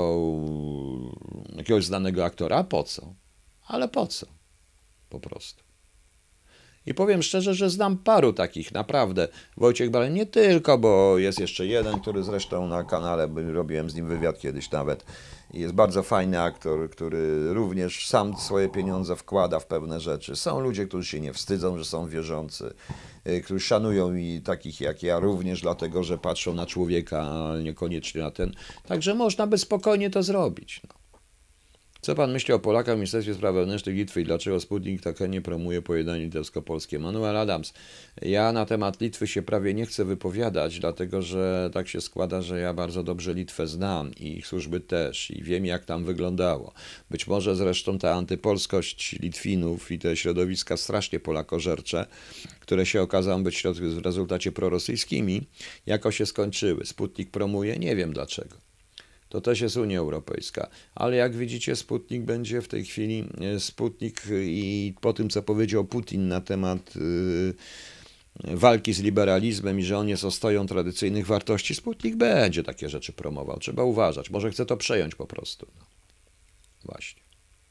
znanego aktora, a po co? Ale po co? Po prostu. I powiem szczerze, że znam paru takich, naprawdę. Wojciech Baleń nie tylko, bo jest jeszcze jeden, który zresztą na kanale, robiłem z nim wywiad kiedyś nawet. Jest bardzo fajny aktor, który również sam swoje pieniądze wkłada w pewne rzeczy. Są ludzie, którzy się nie wstydzą, że są wierzący, którzy szanują i takich jak ja również, dlatego że patrzą na człowieka, ale niekoniecznie na ten. Także można by spokojnie to zrobić. No. Co pan myśli o Polakach w Ministerstwie Spraw Wewnętrznych Litwy i dlaczego Sputnik tak nie promuje pojednanie litewsko-polskie? Manuel Adams, ja na temat Litwy się prawie nie chcę wypowiadać, dlatego że tak się składa, że ja bardzo dobrze Litwę znam i ich służby też i wiem jak tam wyglądało. Być może zresztą ta antypolskość Litwinów i te środowiska strasznie polakożercze, które się okazały być w rezultacie prorosyjskimi, jako się skończyły. Sputnik promuje? Nie wiem dlaczego. To też jest Unia Europejska. Ale jak widzicie, Sputnik będzie w tej chwili, Sputnik i po tym, co powiedział Putin na temat walki z liberalizmem i że on jest ostoją tradycyjnych wartości, Sputnik będzie takie rzeczy promował. Trzeba uważać. Może chce to przejąć po prostu. No. Właśnie.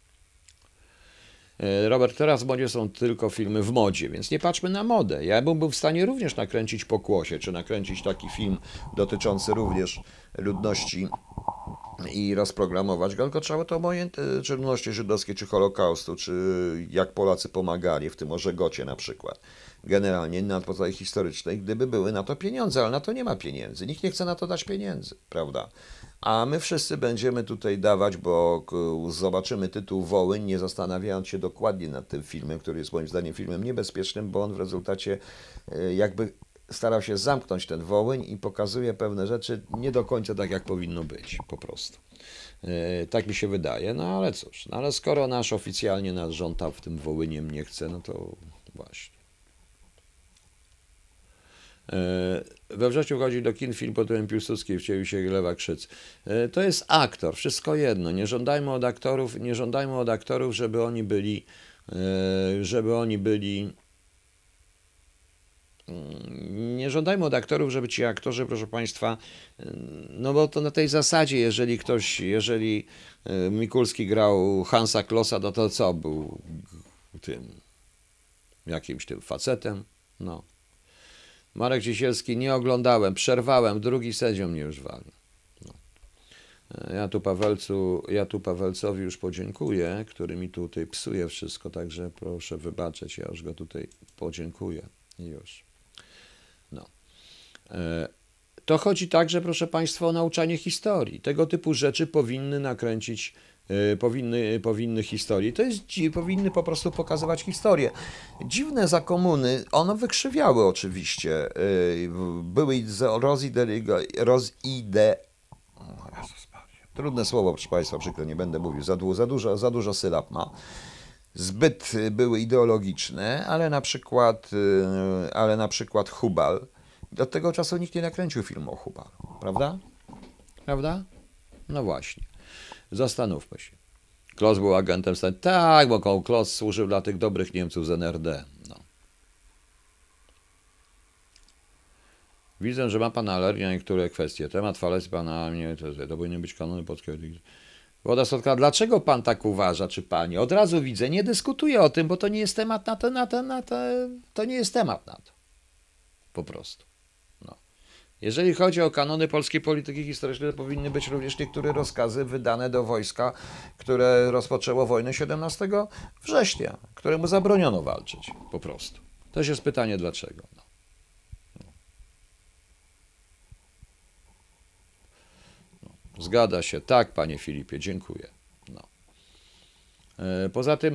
Robert, teraz w modzie są tylko filmy w modzie, więc nie patrzmy na modę. Ja byłbym w stanie również nakręcić Pokłosie, czy nakręcić taki film dotyczący również ludności i rozprogramować go, tylko trzeba to obojętnie, czy ludności żydowskiej, czy Holokaustu, czy jak Polacy pomagali, w tym o Żegocie na przykład. Generalnie na podstawie historycznej, gdyby były na to pieniądze, ale na to nie ma pieniędzy. Nikt nie chce na to dać pieniędzy, prawda? A my wszyscy będziemy tutaj dawać, bo zobaczymy tytuł Wołyń, nie zastanawiając się dokładnie nad tym filmem, który jest moim zdaniem filmem niebezpiecznym, bo on w rezultacie jakby starał się zamknąć ten Wołyń i pokazuje pewne rzeczy nie do końca tak, jak powinno być, po prostu. Tak mi się wydaje, no ale cóż, no ale skoro oficjalnie nasz rząd tam w tym Wołyniem nie chce, no to właśnie. We wrześniu chodzi do kin film pod tytułem Piłsudski, wcielił się Lewa Krzyc. To jest aktor, wszystko jedno. Nie żądajmy od aktorów, żeby oni byli. Nie żądajmy od aktorów, żeby ci aktorzy, proszę Państwa, no bo to na tej zasadzie, jeżeli Mikulski grał Hansa Klossa, no to co, był jakimś tym facetem? No. Marek Cisielski, nie oglądałem, przerwałem, drugi sędzią mnie już wali. No. Ja tu Pawelcowi już podziękuję, który mi tutaj psuje wszystko, także proszę wybaczyć, ja już go tutaj podziękuję. Już. No. To chodzi także, proszę Państwa, o nauczanie historii. Tego typu rzeczy powinny nakręcić, powinny historii. Powinny po prostu pokazywać historię. Dziwne za komuny, one wykrzywiały oczywiście. Były trudne słowo, proszę Państwa, przykro, nie będę mówił, za dużo sylab ma. Zbyt były ideologiczne, ale na przykład Hubal. Do tego czasu nikt nie nakręcił filmu o Hubalu, prawda? Prawda? No właśnie. Zastanówmy się. Kloss był agentem stanu. Tak, bo Kloss służył dla tych dobrych Niemców z NRD. No. Widzę, że ma pan alergię na niektóre kwestie. Temat falacji pana nie, to powinny być kanony polskiego. Woda słodka, dlaczego pan tak uważa, czy pani? Od razu widzę, nie dyskutuję o tym, bo to nie jest temat to nie jest temat na to. Po prostu. No. Jeżeli chodzi o kanony polskiej polityki historycznej, to powinny być również niektóre rozkazy wydane do wojska, które rozpoczęło wojnę 17 września, któremu zabroniono walczyć. Po prostu. To jest pytanie dlaczego. No. Zgadza się. Tak, panie Filipie, dziękuję. No. Poza tym,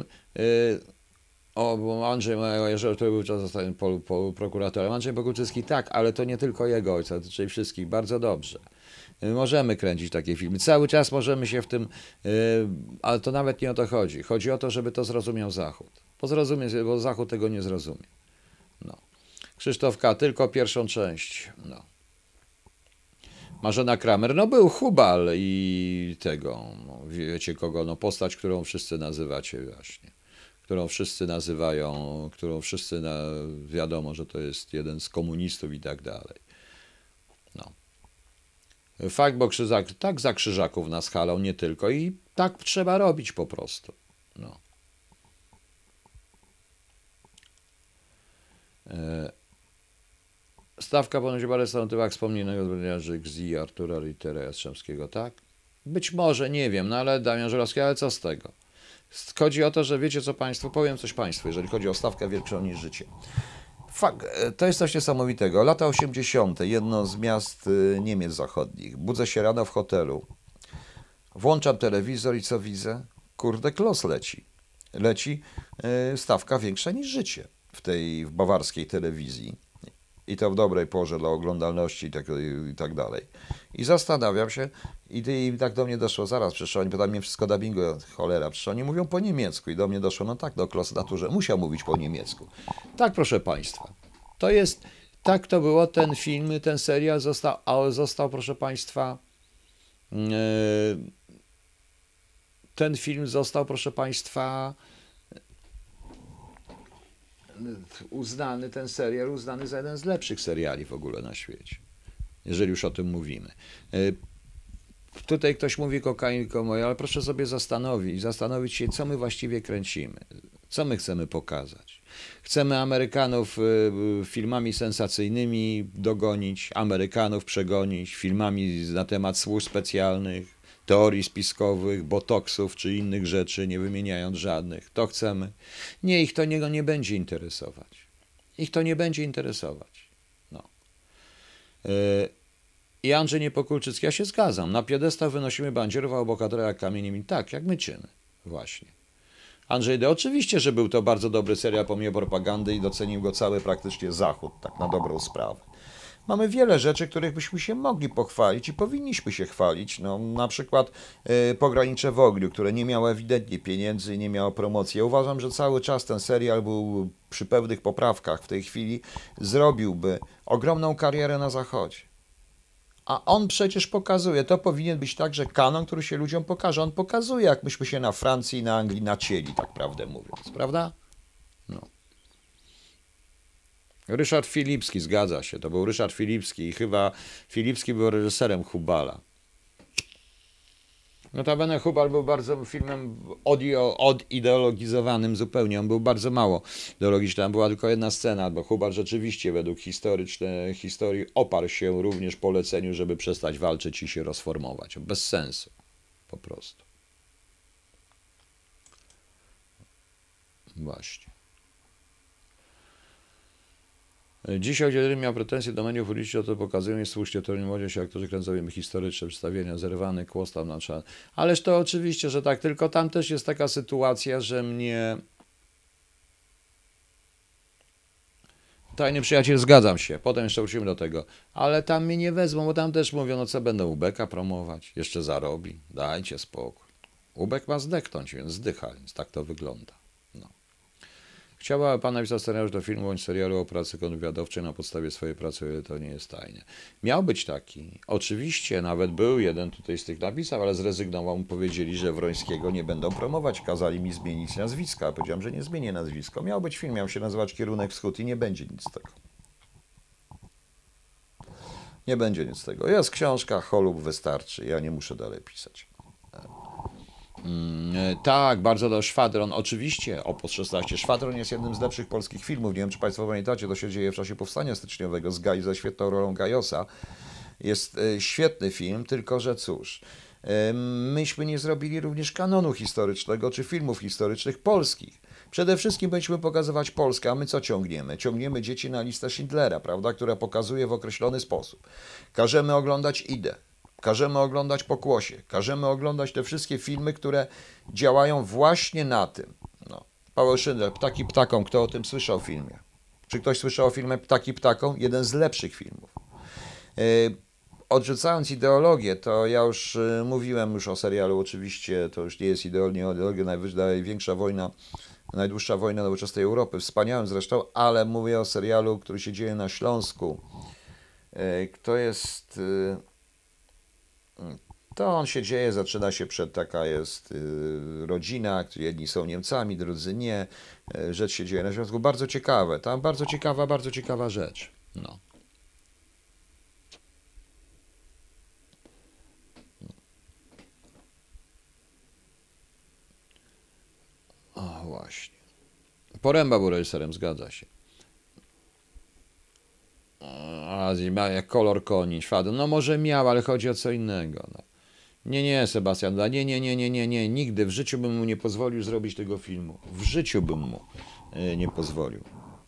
bo Andrzej, jeżeli to był czas zostanie prokuratorem, Andrzej Boguczycki, tak, ale to nie tylko jego ojca, dotyczy wszystkich, bardzo dobrze. Możemy kręcić takie filmy, cały czas możemy się w tym, ale to nawet nie o to chodzi. Chodzi o to, żeby to zrozumiał Zachód. Bo Zachód tego nie zrozumie. No. Krzysztof K., tylko pierwszą część. No. Marzena Kramer, no był Hubal i tego, no, wiecie kogo, no postać, którą wszyscy nazywacie właśnie, wiadomo, że to jest jeden z komunistów i tak dalej. No. Fakt, bo Krzyżak, tak za Krzyżaków nas halał, nie tylko i tak trzeba robić po prostu. No. Stawka ponoć parę stron tyłach wspomnianego zbrodniarzy Gzi, Artura Rittera Jastrzębskiego, tak? Być może, nie wiem, no ale Damian Żurawski, ale co z tego? Chodzi o to, że wiecie co państwo, powiem coś państwu, jeżeli chodzi o stawkę większą niż życie. Fakt, to jest coś niesamowitego. Lata 80., jedno z miast Niemiec zachodnich. Budzę się rano w hotelu, włączam telewizor i co widzę? Kurde, Klos leci. Leci stawka większa niż życie w tej bawarskiej telewizji. I to w dobrej porze dla oglądalności i tak dalej. I zastanawiam się, i tak do mnie doszło, zaraz przecież oni pytają mnie wszystko dubbingu, cholera, przecież oni mówią po niemiecku i do mnie doszło, no tak, do Klos Naturze musiał mówić po niemiecku. Tak, proszę państwa, to jest, tak to było, ten film, ten serial został, proszę państwa, ten film został, proszę państwa, ten serial uznany za jeden z lepszych seriali w ogóle na świecie, jeżeli już o tym mówimy. Tutaj ktoś mówi kokainko moja, ale proszę sobie zastanowić się, co my właściwie kręcimy, co my chcemy pokazać. Chcemy Amerykanów filmami sensacyjnymi dogonić, Amerykanów przegonić, filmami na temat służb specjalnych, teorii spiskowych, botoksów czy innych rzeczy, nie wymieniając żadnych. To chcemy. Nie, ich to nie będzie interesować. Ich to nie będzie interesować. No. I Andrzej Niepokulczycki, ja się zgadzam. Na piedestał wynosimy bandzierów, a bohatera jak kamieniem. Tak, jak my czyny. Właśnie. Andrzej D. Oczywiście, że był to bardzo dobry serial pomimo propagandy i docenił go cały praktycznie Zachód, tak na dobrą sprawę. Mamy wiele rzeczy, których byśmy się mogli pochwalić i powinniśmy się chwalić. No, na przykład Pogranicze w Ogniu, które nie miało ewidentnie pieniędzy i nie miało promocji. Ja uważam, że cały czas ten serial był przy pewnych poprawkach w tej chwili zrobiłby ogromną karierę na Zachodzie. A on przecież pokazuje, to powinien być także kanon, który się ludziom pokaże. On pokazuje, jak myśmy się na Francji i na Anglii nacięli, tak prawdę mówiąc, prawda? No. Ryszard Filipski, zgadza się, to był Ryszard Filipski i chyba Filipski był reżyserem Hubala. Notabene Hubal był bardzo filmem odideologizowanym zupełnie, on był bardzo mało ideologiczny, tam była tylko jedna scena, bo Hubal rzeczywiście według historii oparł się również poleceniu, żeby przestać walczyć i się rozformować. Bez sensu, po prostu. Właśnie. Dzisiaj, kiedy miał pretensje do mediów publicznych, to pokazują i słusznie, to nie może się aktorzy kręcowi historyczne przedstawienia, zerwany kłos tam na czas. Ależ to oczywiście, że tak, tylko tam też jest taka sytuacja, że mnie... Tajny przyjaciel, zgadzam się, potem jeszcze wrócimy do tego, ale tam mnie nie wezmą, bo tam też mówią, no co będą Ubeka promować, jeszcze zarobi, dajcie spokój. Ubek ma zdechnąć, więc zdycha, więc tak to wygląda. No. Chciała pan napisać scenariusz do filmu bądź serialu o pracy kontrwywiadowczej na podstawie swojej pracy, ale to nie jest tajne. Miał być taki. Oczywiście, nawet był jeden tutaj z tych napisał, ale zrezygnował, mu powiedzieli, że Wrońskiego nie będą promować. Kazali mi zmienić nazwiska. Powiedziałem, że nie zmienię nazwisko. Miał być film, miał się nazywać Kierunek Wschód i nie będzie nic z tego. Nie będzie nic z tego. Jest książka, cholub wystarczy. Ja nie muszę dalej pisać. Tak, bardzo do Szwadron. Oczywiście, Opus 16. Szwadron jest jednym z lepszych polskich filmów. Nie wiem, czy Państwo pamiętacie, to się dzieje w czasie Powstania Styczniowego ze świetną rolą Gajosa. Jest świetny film, tylko że cóż, myśmy nie zrobili również kanonu historycznego czy filmów historycznych polskich. Przede wszystkim będziemy pokazywać Polskę, a my co ciągniemy? Ciągniemy dzieci na listę Schindlera, prawda, która pokazuje w określony sposób. Każemy oglądać Idę, każemy oglądać Pokłosie, każemy oglądać te wszystkie filmy, które działają właśnie na tym. No. Paweł Schindler, Ptaki ptaką, kto o tym słyszał w filmie? Czy ktoś słyszał o filmie Ptaki ptaką? Jeden z lepszych filmów. Odrzucając ideologię, to ja już mówiłem już o serialu, oczywiście to już nie jest ideologia, największa wojna, najdłuższa wojna nowoczesnej Europy, wspaniałym zresztą, ale mówię o serialu, który się dzieje na Śląsku. Kto jest... To on się dzieje, zaczyna się taka jest rodzina, jedni są Niemcami, drudzy nie. Rzecz się dzieje na Śląsku, bardzo ciekawe, tam bardzo ciekawa rzecz. No. O, właśnie. Poręba był reżyserem, zgadza się. A jak kolor koni, Szwadron. No może miał, ale chodzi o co innego. No. Nie, Sebastian, nie, nigdy w życiu bym mu nie pozwolił zrobić tego filmu. W życiu bym mu nie pozwolił.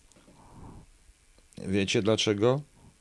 Wiecie dlaczego?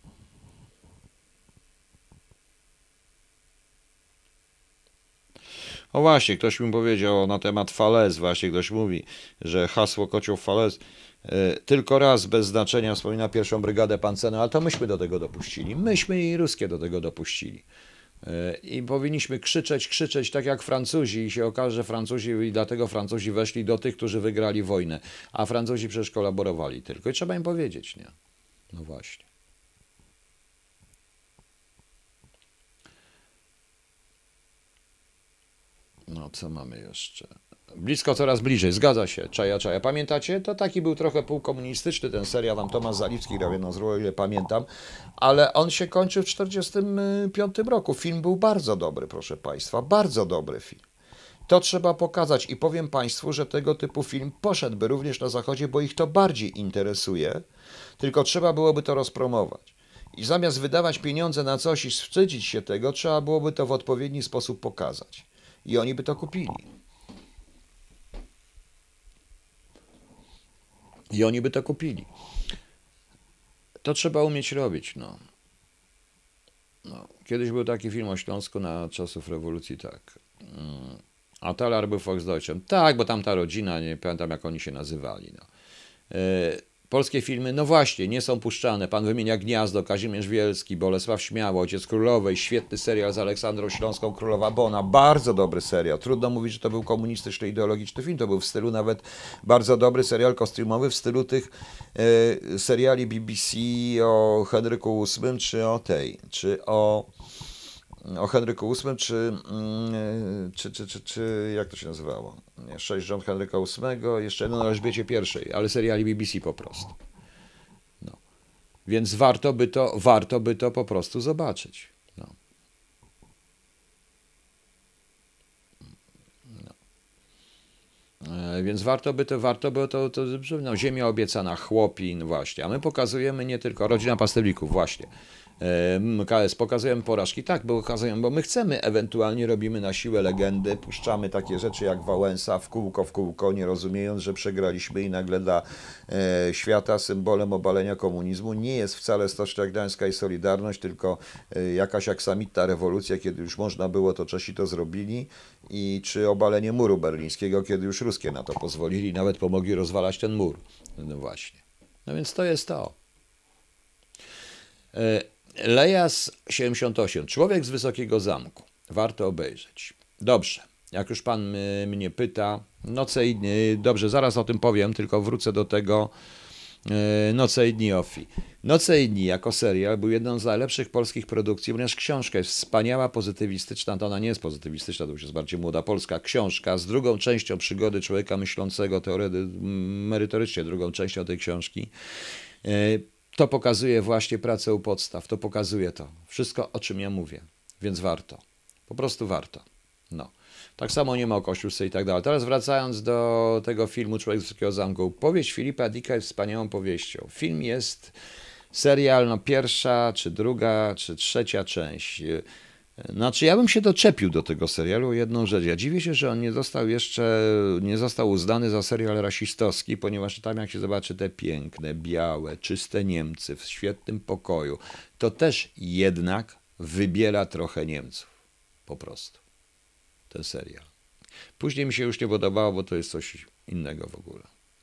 O właśnie, ktoś mi powiedział na temat Falaise, właśnie ktoś mówi, że hasło kocioł Falaise tylko raz bez znaczenia wspomina pierwszą brygadę pancerną, ale to myśmy do tego dopuścili. Myśmy i ruskie do tego dopuścili. I powinniśmy krzyczeć tak jak Francuzi i się okaże, że Francuzi i dlatego Francuzi weszli do tych, którzy wygrali wojnę, a Francuzi przecież kolaborowali tylko i trzeba im powiedzieć, nie? No właśnie. No co mamy jeszcze? Blisko coraz bliżej, zgadza się, czaja. Pamiętacie? To taki był trochę półkomunistyczny ten serial, tam Tomasz Zaliwski grał jedną z ról, o ile pamiętam, ale on się kończył w 1945 roku. Film był bardzo dobry, proszę Państwa, bardzo dobry film. To trzeba pokazać i powiem Państwu, że tego typu film poszedłby również na Zachodzie, bo ich to bardziej interesuje, tylko trzeba byłoby to rozpromować. I zamiast wydawać pieniądze na coś i wstydzić się tego, trzeba byłoby to w odpowiedni sposób pokazać. I oni by to kupili. To trzeba umieć robić, no. Kiedyś był taki film o Śląsku na czasów rewolucji, tak. A Talar był Volksdeutschem. Tak, bo tam ta rodzina, nie pamiętam jak oni się nazywali. No. Polskie filmy, no właśnie, nie są puszczane. Pan wymienia Gniazdo, Kazimierz Wielski, Bolesław Śmiały, Ojciec Królowej, świetny serial z Aleksandrą Śląską, Królowa Bona, bardzo dobry serial. Trudno mówić, że to był komunistyczny, ideologiczny film, to był w stylu nawet bardzo dobry serial kostiumowy, w stylu tych seriali BBC o Henryku VIII, o Henryku VIII, czy jak to się nazywało? Nie, 6 rząd Henryka VIII, jeszcze jeden o Elżbiecie I, ale seriali BBC po prostu. No. Więc warto by to po prostu zobaczyć. No. Więc warto by to no, Ziemia obiecana, Chłopin, właśnie. A my pokazujemy nie tylko Rodzina Pastewników, właśnie. KS, pokazujemy porażki, tak, bo my chcemy, ewentualnie robimy na siłę legendy, puszczamy takie rzeczy jak Wałęsa w kółko, nie rozumiejąc, że przegraliśmy i nagle dla świata symbolem obalenia komunizmu nie jest wcale Stocznia Gdańska i Solidarność, tylko jakaś aksamitna rewolucja, kiedy już można było, to Czesi to zrobili, i czy obalenie muru berlińskiego, kiedy już ruskie na to pozwolili, nawet pomogli rozwalać ten mur. No właśnie. No więc to jest to. Lejas 78. Człowiek z Wysokiego Zamku. Warto obejrzeć. Dobrze. Jak już pan mnie pyta, Noce i dobrze, zaraz o tym powiem, tylko wrócę do tego. Noce i dni Offi. Noce i dni jako serial był jedną z najlepszych polskich produkcji, ponieważ książka jest wspaniała, pozytywistyczna, to ona nie jest pozytywistyczna, to już jest bardziej młoda polska książka, z drugą częścią przygody człowieka myślącego, merytorycznie drugą częścią tej książki. To pokazuje właśnie pracę u podstaw, to pokazuje to. Wszystko, o czym ja mówię, więc warto. Po prostu warto. No. Tak samo nie ma o Kościuszce i tak dalej. Teraz wracając do tego filmu Człowiek z Wysokiego Zamku. Powieść Filipa Dicka jest wspaniałą powieścią. Film jest serial, no pierwsza, czy druga, czy trzecia część. Znaczy, ja bym się doczepił do tego serialu o jedną rzecz. Ja dziwię się, że on nie został uznany za serial rasistowski, ponieważ tam jak się zobaczy te piękne, białe, czyste Niemcy w świetnym pokoju, to też jednak wybiela trochę Niemców. Po prostu. Ten serial. Później mi się już nie podobało, bo to jest coś innego w ogóle.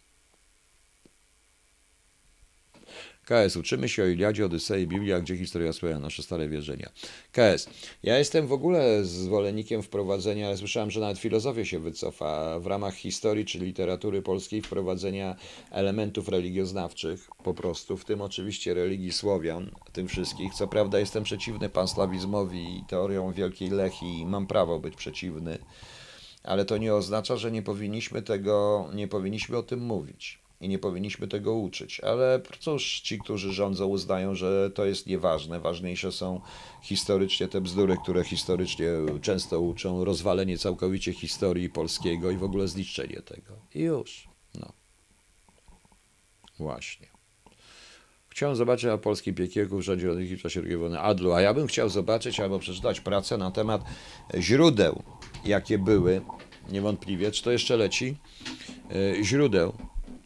KS. Uczymy się o Iliadzie, Odysei, Biblii, a gdzie historia spełnia nasze stare wierzenia. KS. Ja jestem w ogóle zwolennikiem wprowadzenia, ale słyszałem, że nawet filozofia się wycofa w ramach historii czy literatury polskiej wprowadzenia elementów religioznawczych po prostu, w tym oczywiście religii Słowian, tym wszystkich. Co prawda jestem przeciwny panslawizmowi i teoriom Wielkiej Lechii i mam prawo być przeciwny, ale to nie oznacza, że nie powinniśmy o tym mówić. I nie powinniśmy tego uczyć. Ale cóż, ci, którzy rządzą, uznają, że to jest nieważne. Ważniejsze są historycznie te bzdury, które historycznie często uczą, rozwalenie całkowicie historii polskiego i w ogóle zniszczenie tego. I już. No. Właśnie. Chciałem zobaczyć o polskim piekiełku w rządzie w czasie II wojny Adlu, a ja bym chciał zobaczyć albo przeczytać pracę na temat źródeł, jakie były, niewątpliwie, czy to jeszcze leci, źródeł,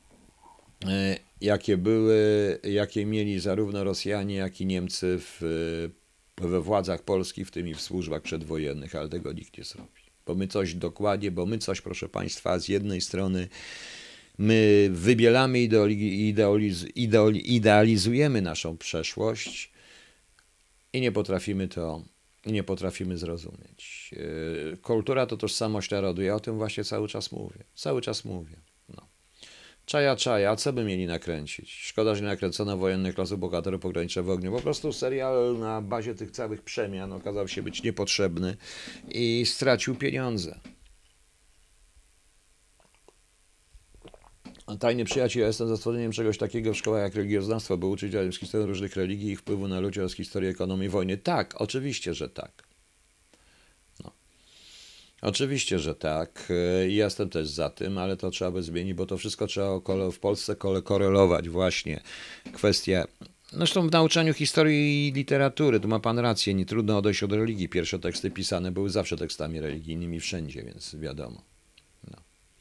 jakie mieli zarówno Rosjanie, jak i Niemcy we władzach polskich, w tym i w służbach przedwojennych, ale tego nikt nie zrobi. Bo my coś, proszę Państwa, z jednej strony my wybielamy, idealizujemy naszą przeszłość i nie potrafimy zrozumieć. Kultura to tożsamość narodu. Ja o tym właśnie cały czas mówię. Czaja, co by mieli nakręcić? Szkoda, że nie nakręcono wojennych losów bohaterów pogranicze w ogniu. Po prostu serial na bazie tych całych przemian okazał się być niepotrzebny i stracił pieniądze. Tajny przyjaciel, ja jestem za stworzeniem czegoś takiego w szkołach jak religioznawstwo, by uczyć z historii różnych religii i ich wpływu na ludzi oraz historii ekonomii wojny. Tak, oczywiście, że tak. Oczywiście, że tak. Jestem też za tym, ale to trzeba by zmienić, bo to wszystko trzeba w Polsce korelować właśnie. Kwestia, zresztą w nauczaniu historii i literatury, tu ma pan rację, nie trudno odejść od religii. Pierwsze teksty pisane były zawsze tekstami religijnymi wszędzie, więc wiadomo. No.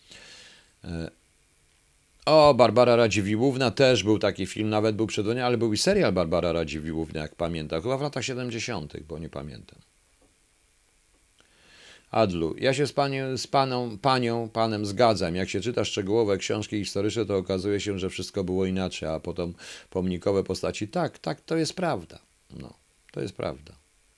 O, Barbara Radziwiłłówna też był taki film, nawet był przedwojenny, ale był i serial Barbara Radziwiłłówna, jak pamiętam, chyba w latach 70., bo nie pamiętam. Adlu, ja się panem zgadzam. Jak się czyta szczegółowe książki historyczne, to okazuje się, że wszystko było inaczej, a potem pomnikowe postaci. Tak, to jest prawda. No, to jest prawda.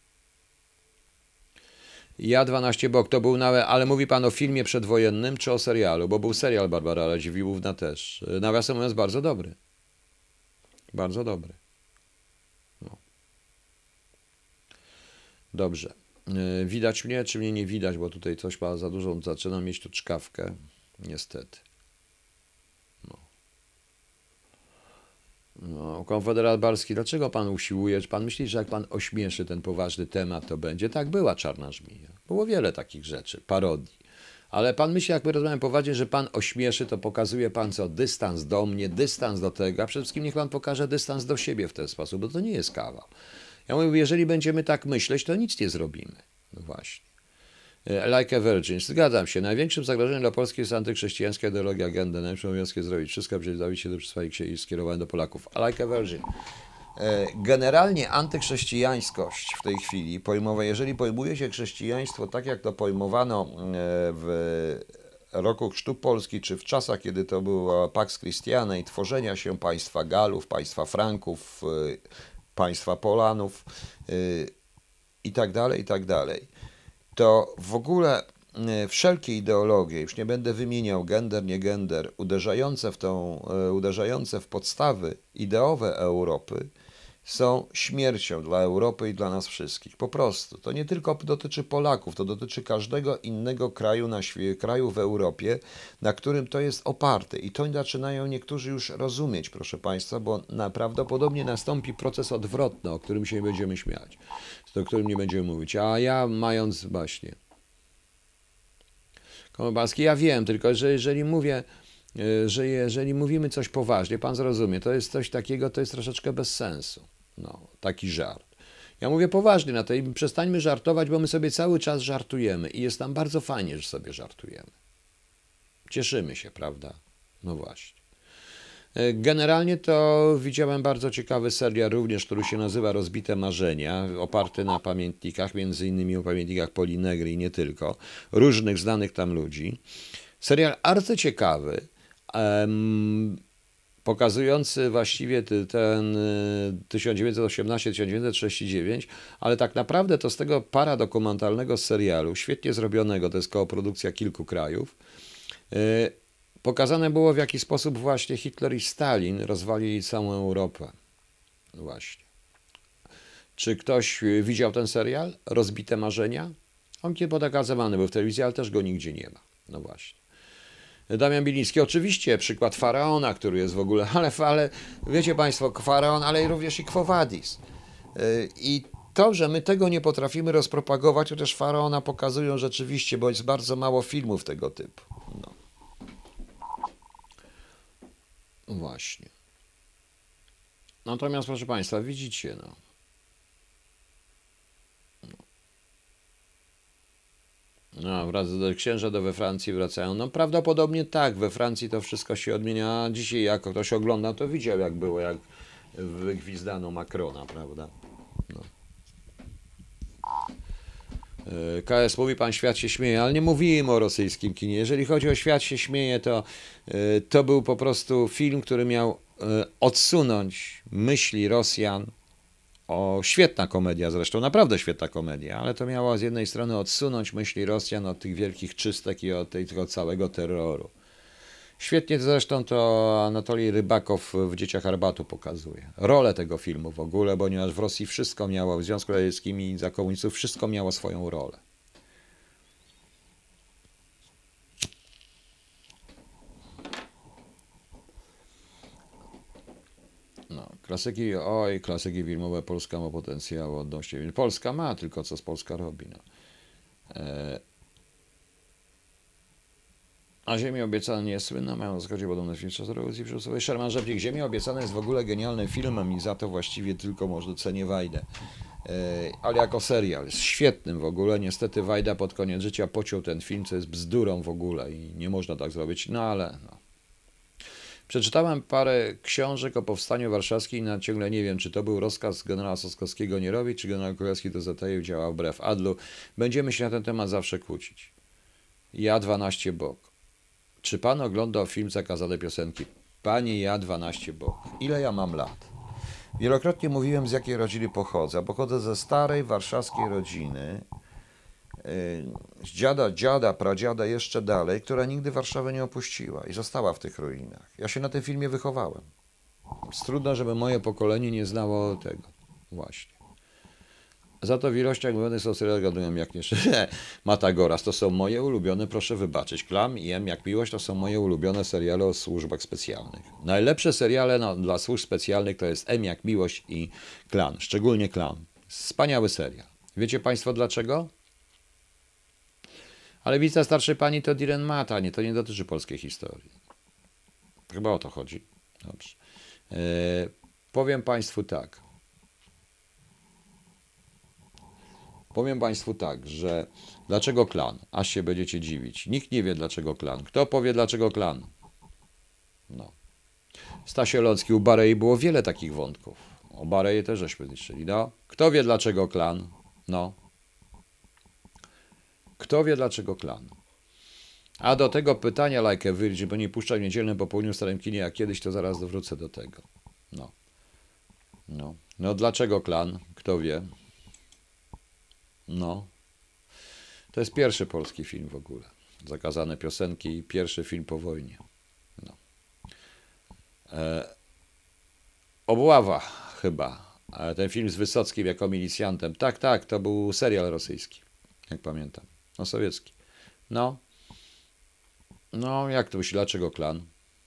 Ja 12 bok, to był nawet, ale mówi pan o filmie przedwojennym czy o serialu? Bo był serial Barbara Radziwiłłówna też. Nawiasem mówiąc, bardzo dobry. Bardzo dobry. No. Dobrze. Widać mnie, czy mnie nie widać, bo tutaj coś ma za dużą, zaczynam mieć tu czkawkę, niestety. No, konfederat Barski, dlaczego pan usiłuje? Czy pan myśli, że jak pan ośmieszy ten poważny temat, to będzie? Tak, była Czarna Żmija. Było wiele takich rzeczy, parodii. Ale pan myśli, jak my rozmawiamy poważnie, że pan ośmieszy, to pokazuje pan co? Dystans do mnie, dystans do tego, a przede wszystkim niech pan pokaże dystans do siebie w ten sposób, bo to nie jest kawał. Ja mówię, jeżeli będziemy tak myśleć, to nic nie zrobimy. No właśnie. Like a Virgin. Zgadzam się. Największym zagrożeniem dla Polski jest antyczhrześcijańska ideologia agendy. Najlepszym obowiązkiem jest zrobić wszystko, aby zbawić się do przesłania i skierowane do Polaków. Like a Virgin. Generalnie antychrześcijańskość w tej chwili, jeżeli pojmuje się chrześcijaństwo tak, jak to pojmowano w roku Chrztu Polski, czy w czasach, kiedy to była Pax Christiana i tworzenia się państwa Galów, państwa Franków, państwa Polanów i tak dalej, to w ogóle wszelkie ideologie, już nie będę wymieniał gender, nie gender, uderzające w podstawy ideowe Europy, są śmiercią dla Europy i dla nas wszystkich. Po prostu. To nie tylko dotyczy Polaków, to dotyczy każdego innego kraju kraju w Europie, na którym to jest oparte. I to zaczynają niektórzy już rozumieć, proszę Państwa, bo prawdopodobnie nastąpi proces odwrotny, o którym się nie będziemy śmiać, o którym nie będziemy mówić. A ja mając właśnie... Konobalski, ja wiem, tylko że jeżeli mówię, że jeżeli mówimy coś poważnie, pan zrozumie, to jest coś takiego, to jest troszeczkę bez sensu. No, taki żart. Ja mówię poważnie na to i przestańmy żartować, bo my sobie cały czas żartujemy i jest nam bardzo fajnie, że sobie żartujemy. Cieszymy się, prawda? No właśnie. Generalnie to widziałem bardzo ciekawy serial również, który się nazywa Rozbite Marzenia, oparty na pamiętnikach, między innymi o pamiętnikach Polinegry i nie tylko, różnych znanych tam ludzi. Serial arcyciekawy, pokazujący właściwie ten 1918-1939, ale tak naprawdę to z tego paradokumentalnego serialu, świetnie zrobionego, to jest koprodukcja kilku krajów, pokazane było, w jaki sposób właśnie Hitler i Stalin rozwalili całą Europę. Właśnie. Czy ktoś widział ten serial? Rozbite Marzenia? On nie pokazywany był w telewizji, ale też go nigdzie nie ma. No właśnie. Damian Biliński, oczywiście przykład Faraona, który jest w ogóle, ale wiecie Państwo, Faraon, ale również i Quo Vadis. I to, że my tego nie potrafimy rozpropagować, chociaż Faraona pokazują rzeczywiście, bo jest bardzo mało filmów tego typu. No. Właśnie. Natomiast, proszę Państwa, widzicie, no. Księża we Francji wracają. No prawdopodobnie tak, we Francji to wszystko się odmienia. A dzisiaj jak ktoś oglądał, to widział jak było, jak wygwizdano Macrona, prawda? No. KS mówi, pan świat się śmieje, ale nie mówimy o rosyjskim kinie. Jeżeli chodzi o świat się śmieje, to był po prostu film, który miał odsunąć myśli Rosjan. Świetna komedia zresztą, naprawdę świetna komedia, ale to miało z jednej strony odsunąć myśli Rosjan od tych wielkich czystek i od tego całego terroru. Świetnie zresztą to Anatolij Rybakow w Dzieciach Arbatu pokazuje. Rolę tego filmu w ogóle, ponieważ w Rosji wszystko miało, w Związku Radzieckim i za komunistów wszystko miało swoją rolę. No, klasyki filmowe, Polska ma potencjał odnośnie. Polska ma, tylko co z Polska robi. No. A Ziemię obiecane nie jest słynna, mają na zgodzie podobne film z rewolucji przymusowej. Sherman Rzepnik, Ziemia obiecana jest w ogóle genialnym filmem i za to właściwie tylko może cenię Wajdę. Ale jako serial jest świetnym w ogóle. Niestety Wajda pod koniec życia pociął ten film, co jest bzdurą w ogóle i nie można tak zrobić, no ale... No. Przeczytałem parę książek o powstaniu warszawskim i ciągle nie wiem, czy to był rozkaz generała Soskowskiego nie robić, czy generał Królewski to zataił, działał wbrew Adlu. Będziemy się na ten temat zawsze kłócić. Ja 12 bok. Czy pan oglądał film Zakazane piosenki? Panie, ja 12 bok. Ile ja mam lat? Wielokrotnie mówiłem, z jakiej rodziny pochodzę. Pochodzę ze starej warszawskiej rodziny, z dziada, pradziada jeszcze dalej, która nigdy Warszawę nie opuściła i została w tych ruinach. Ja się na tym filmie wychowałem. Jest trudno, żeby moje pokolenie nie znało tego. Właśnie. Za to w ilościach mówionych są seriale, gadują jak nie Matagoras, to są moje ulubione, proszę wybaczyć. Klam i M jak miłość to są moje ulubione seriale o służbach specjalnych. Najlepsze seriale dla służb specjalnych to jest M jak miłość i Klan, szczególnie Klan. Wspaniały serial. Wiecie Państwo dlaczego? Ale wica starszej pani to Diren Mata, to nie dotyczy polskiej historii. Chyba o to chodzi. Dobrze. Powiem Państwu tak, że dlaczego Klan? Aż się będziecie dziwić. Nikt nie wie dlaczego Klan. Kto powie dlaczego Klan? No. Stasio Locki, u Barei było wiele takich wątków. O Barei też żeśmy liczyli. No. Kto wie dlaczego Klan? No. Kto wie dlaczego Klan? A do tego pytania Like a Virgin, bo nie puszczaj w niedzielnym popołudniu w starym kinie, a kiedyś to zaraz wrócę do tego. No dlaczego Klan? Kto wie? No. To jest pierwszy polski film w ogóle. Zakazane piosenki i pierwszy film po wojnie. No. Obława chyba Ale ten film z Wysockim jako milicjantem. Tak, tak, to był serial rosyjski, jak pamiętam. No, sowiecki. No. No, jak to myślisz, dlaczego klan?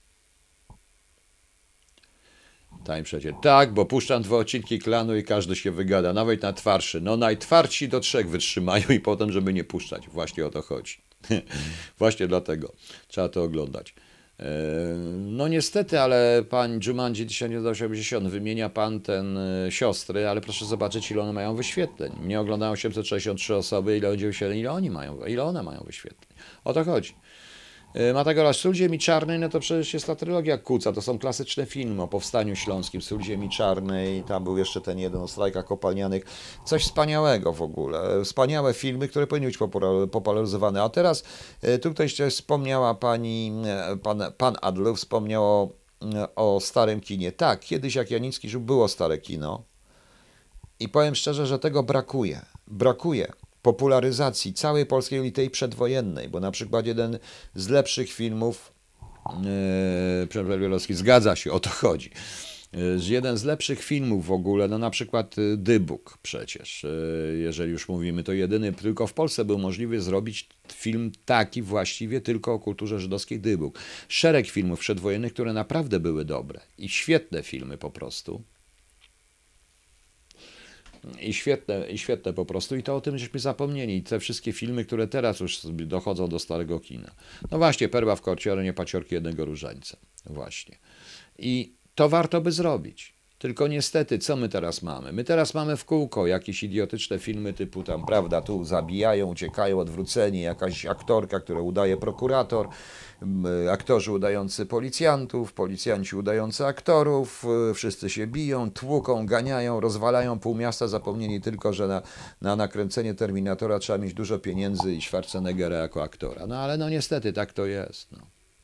Time przecież. Tak, bo puszczam 2 odcinki klanu i każdy się wygada, nawet najtwardszy. No najtwardsi do 3 wytrzymają i potem, żeby nie puszczać. Właśnie o to chodzi. Właśnie dlatego trzeba to oglądać. No niestety, ale pan Jumanji 1980 wymienia pan ten siostry, ale proszę zobaczyć, ile one mają wyświetleń. Mnie oglądają 863 osoby, ile będzie wyświetleń, ile one mają wyświetleń. O to chodzi. Matagora, Sól Ziemi Czarnej, no to przecież jest ta trylogia Kuca, to są klasyczne filmy o powstaniu śląskim, Sól Ziemi Czarnej, tam był jeszcze ten jeden o strajkach kopalnianych, coś wspaniałego w ogóle, wspaniałe filmy, które powinny być popularyzowane. A teraz tu ktoś wspomniała pan Adler wspomniał o starym kinie. Tak, kiedyś jak Janicki żył, było stare kino i powiem szczerze, że tego brakuje. Brakuje popularyzacji całej polskiej elity przedwojennej, bo na przykład jeden z lepszych filmów, Przemysław Bielowski, zgadza się, o to chodzi, że jeden z lepszych filmów w ogóle, no na przykład Dybuk przecież, jeżeli już mówimy, to jedyny, tylko w Polsce był możliwy zrobić film taki właściwie tylko o kulturze żydowskiej, Dybuk. Szereg filmów przedwojennych, które naprawdę były dobre i świetne filmy po prostu. I świetne po prostu. I to o tym żeśmy zapomnieli. Te wszystkie filmy, które teraz już dochodzą do starego kina. No właśnie, Perła w korciorze, nie paciorki jednego różańca. Właśnie. I to warto by zrobić. Tylko niestety, co my teraz mamy? My teraz mamy w kółko jakieś idiotyczne filmy typu tam, prawda, tu zabijają, uciekają, odwróceni, jakaś aktorka, która udaje prokurator, aktorzy udający policjantów, policjanci udający aktorów, wszyscy się biją, tłuką, ganiają, rozwalają pół miasta, zapomnieli tylko, że na nakręcenie Terminatora trzeba mieć dużo pieniędzy i Schwarzeneggera jako aktora. No ale no niestety tak to jest. No.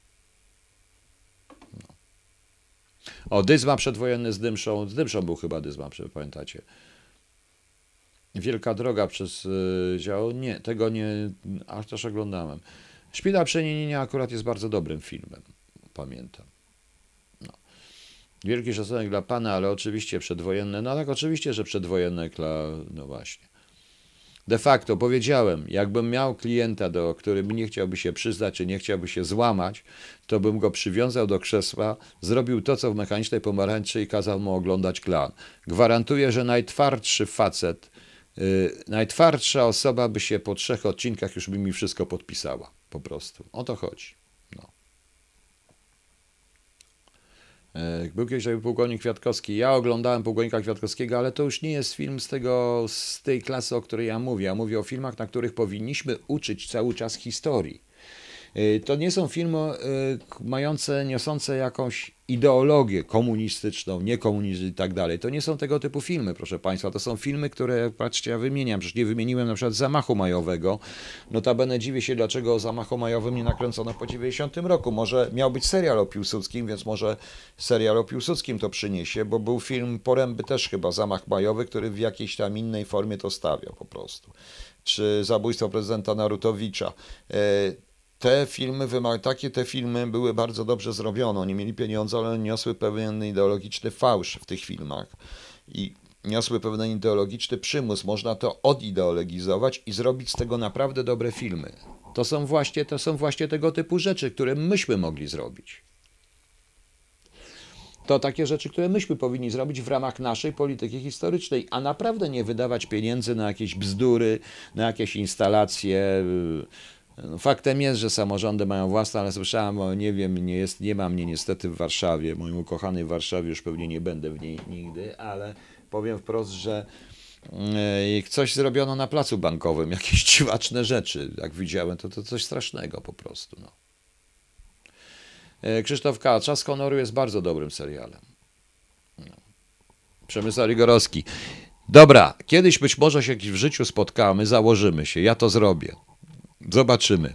O, Dyzma przedwojenny z Dymszą był chyba Dyzma, pamiętacie? Wielka droga przez dział, nie, tego nie, aż też oglądałem. Szpila Przenienienia akurat jest bardzo dobrym filmem, pamiętam. No. Wielki szacunek dla pana, ale oczywiście przedwojenne, no tak oczywiście, że przedwojenne, no właśnie. De facto powiedziałem, jakbym miał klienta, do którym nie chciałby się przyznać, czy nie chciałby się złamać, to bym go przywiązał do krzesła, zrobił to, co w Mechanicznej Pomarańczy i kazał mu oglądać Klan. Gwarantuję, że najtwardszy facet, najtwardsza osoba by się po 3 odcinkach już by mi wszystko podpisała. Po prostu. O to chodzi. No. Był kiedyś Pułkownik Kwiatkowski. Ja oglądałem Pułkownika Kwiatkowskiego, ale to już nie jest film z tej klasy, o której ja mówię. Ja mówię o filmach, na których powinniśmy uczyć cały czas historii. To nie są filmy niosące jakąś ideologię komunistyczną, niekomunistyczną i tak dalej. To nie są tego typu filmy, proszę Państwa. To są filmy, które, patrzcie, ja wymieniam. Przecież nie wymieniłem na przykład Zamachu Majowego. Notabene dziwię się, dlaczego o Zamachu Majowym nie nakręcono po 90 roku. Może miał być serial o Piłsudskim, więc może serial o Piłsudskim to przyniesie, bo był film Poręby też chyba, Zamach Majowy, który w jakiejś tam innej formie to stawiał po prostu. Czy Zabójstwo prezydenta Narutowicza. Te filmy były bardzo dobrze zrobione. Oni mieli pieniądze, ale niosły pewien ideologiczny fałsz w tych filmach. I niosły pewien ideologiczny przymus. Można to odideologizować i zrobić z tego naprawdę dobre filmy. To są właśnie tego typu rzeczy, które myśmy mogli zrobić. To takie rzeczy, które myśmy powinni zrobić w ramach naszej polityki historycznej, a naprawdę nie wydawać pieniędzy na jakieś bzdury, na jakieś instalacje. Faktem jest, że samorządy mają własne, ale słyszałem, nie wiem, nie ma mnie niestety w Warszawie, moim ukochanej Warszawie, już pewnie nie będę w niej nigdy, ale powiem wprost, że coś zrobiono na placu bankowym, jakieś dziwaczne rzeczy, jak widziałem, to coś strasznego po prostu. No. Krzysztof K. Czas honoru jest bardzo dobrym serialem. No. Przemysław Rigorowski. Dobra, kiedyś być może się w życiu spotkamy, założymy się, ja to zrobię. Zobaczymy.